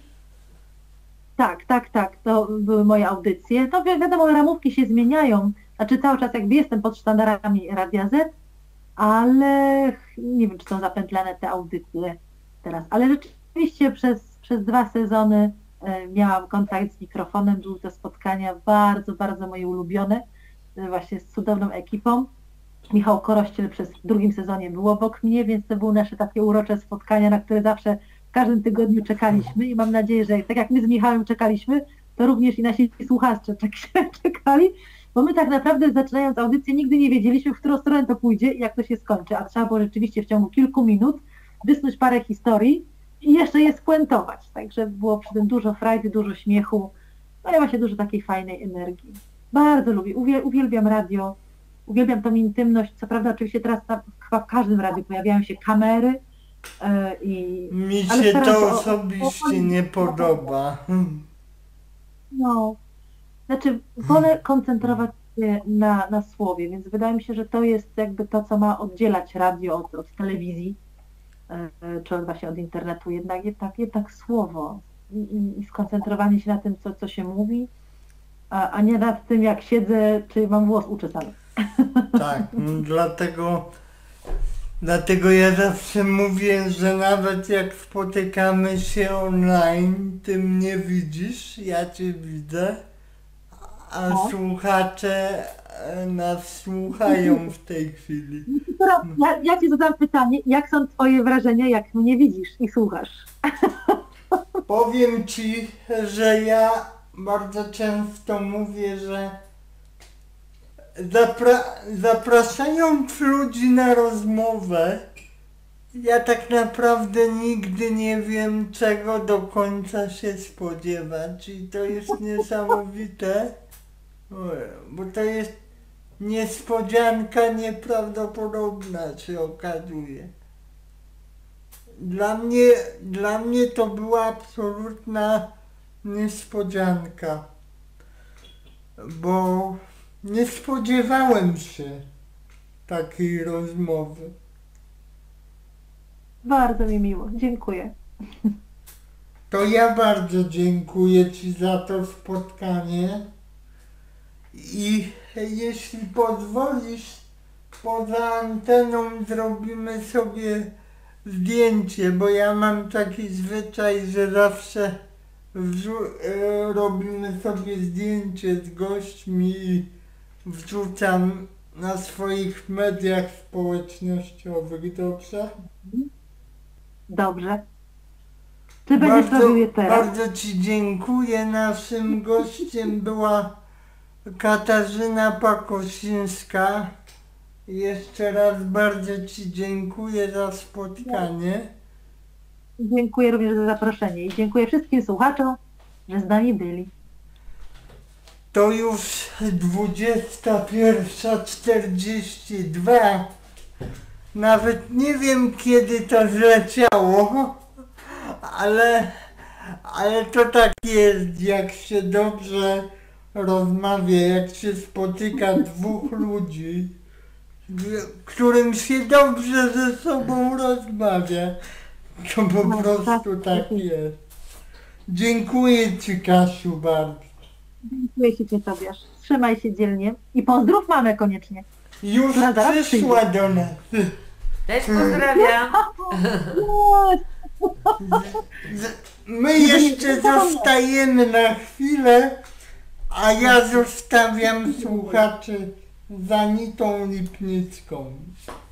Tak, to były moje audycje. To wiadomo, ramówki się zmieniają, znaczy cały czas jakby jestem pod sztandarami Radia Z, ale nie wiem, czy są zapętlane te audycje teraz, ale rzeczywiście przez 2 sezony miałam kontakt z mikrofonem, były to spotkania bardzo, bardzo moje ulubione, właśnie z cudowną ekipą. Michał Korościel przez w 2. sezonie był obok mnie, więc to były nasze takie urocze spotkania, na które zawsze w każdym tygodniu czekaliśmy i mam nadzieję, że tak jak my z Michałem czekaliśmy, to również i nasi słuchacze czekali, bo my tak naprawdę zaczynając audycję nigdy nie wiedzieliśmy, w którą stronę to pójdzie i jak to się skończy, a trzeba było rzeczywiście w ciągu kilku minut wysnuć parę historii i jeszcze je spuentować, także było przy tym dużo frajdy, dużo śmiechu, no i właśnie dużo takiej fajnej energii. Bardzo lubię, uwielbiam radio, uwielbiam tą intymność, co prawda oczywiście teraz chyba w każdym radiu pojawiają się kamery Mi się to osobiście nie podoba. No, znaczy wolę koncentrować się na słowie, więc wydaje mi się, że to jest jakby to, co ma oddzielać radio od telewizji, czy właśnie od internetu, jednak słowo i skoncentrowanie się na tym, co się mówi, a nie nad tym, jak siedzę, czy mam włos uczesany. Tak, dlatego ja zawsze mówię, że nawet jak spotykamy się online, ty mnie widzisz, ja cię widzę, a słuchacze nas słuchają w tej chwili. Teraz ja ci zadam pytanie, jak są twoje wrażenia, jak mnie widzisz i słuchasz? Powiem ci, że ja bardzo często mówię, że zapraszając ludzi na rozmowę, ja tak naprawdę nigdy nie wiem, czego do końca się spodziewać i to jest niesamowite, bo to jest niespodzianka nieprawdopodobna się okazuje. Dla mnie to była absolutna niespodzianka, bo nie spodziewałem się takiej rozmowy. Bardzo mi miło, dziękuję. To ja bardzo dziękuję Ci za to spotkanie i jeśli pozwolisz, poza anteną zrobimy sobie zdjęcie, bo ja mam taki zwyczaj, że zawsze robimy sobie zdjęcie z gośćmi i wrzucam na swoich mediach społecznościowych, dobrze? Dobrze. Ty będziesz robił je teraz. Bardzo Ci dziękuję. Naszym gościem była Katarzyna Pakosińska. Jeszcze raz bardzo Ci dziękuję za spotkanie. Dziękuję również za zaproszenie i dziękuję wszystkim słuchaczom, że z nami byli. To już 21:42. Nawet nie wiem, kiedy to zleciało, ale to tak jest, jak się dobrze rozmawia, jak się spotyka dwóch ludzi, którym się dobrze ze sobą rozmawia. To po prostu tak jest. Dziękuję Ci, Kasiu, bardzo. Dziękuję Ci, Tobiasz. Trzymaj się dzielnie i pozdrów mamę koniecznie. Już Która zaraz przyszła do nas. Też pozdrawiam. My jeszcze zostajemy na chwilę, a ja zostawiam słuchaczy z Anitą Lipnicką.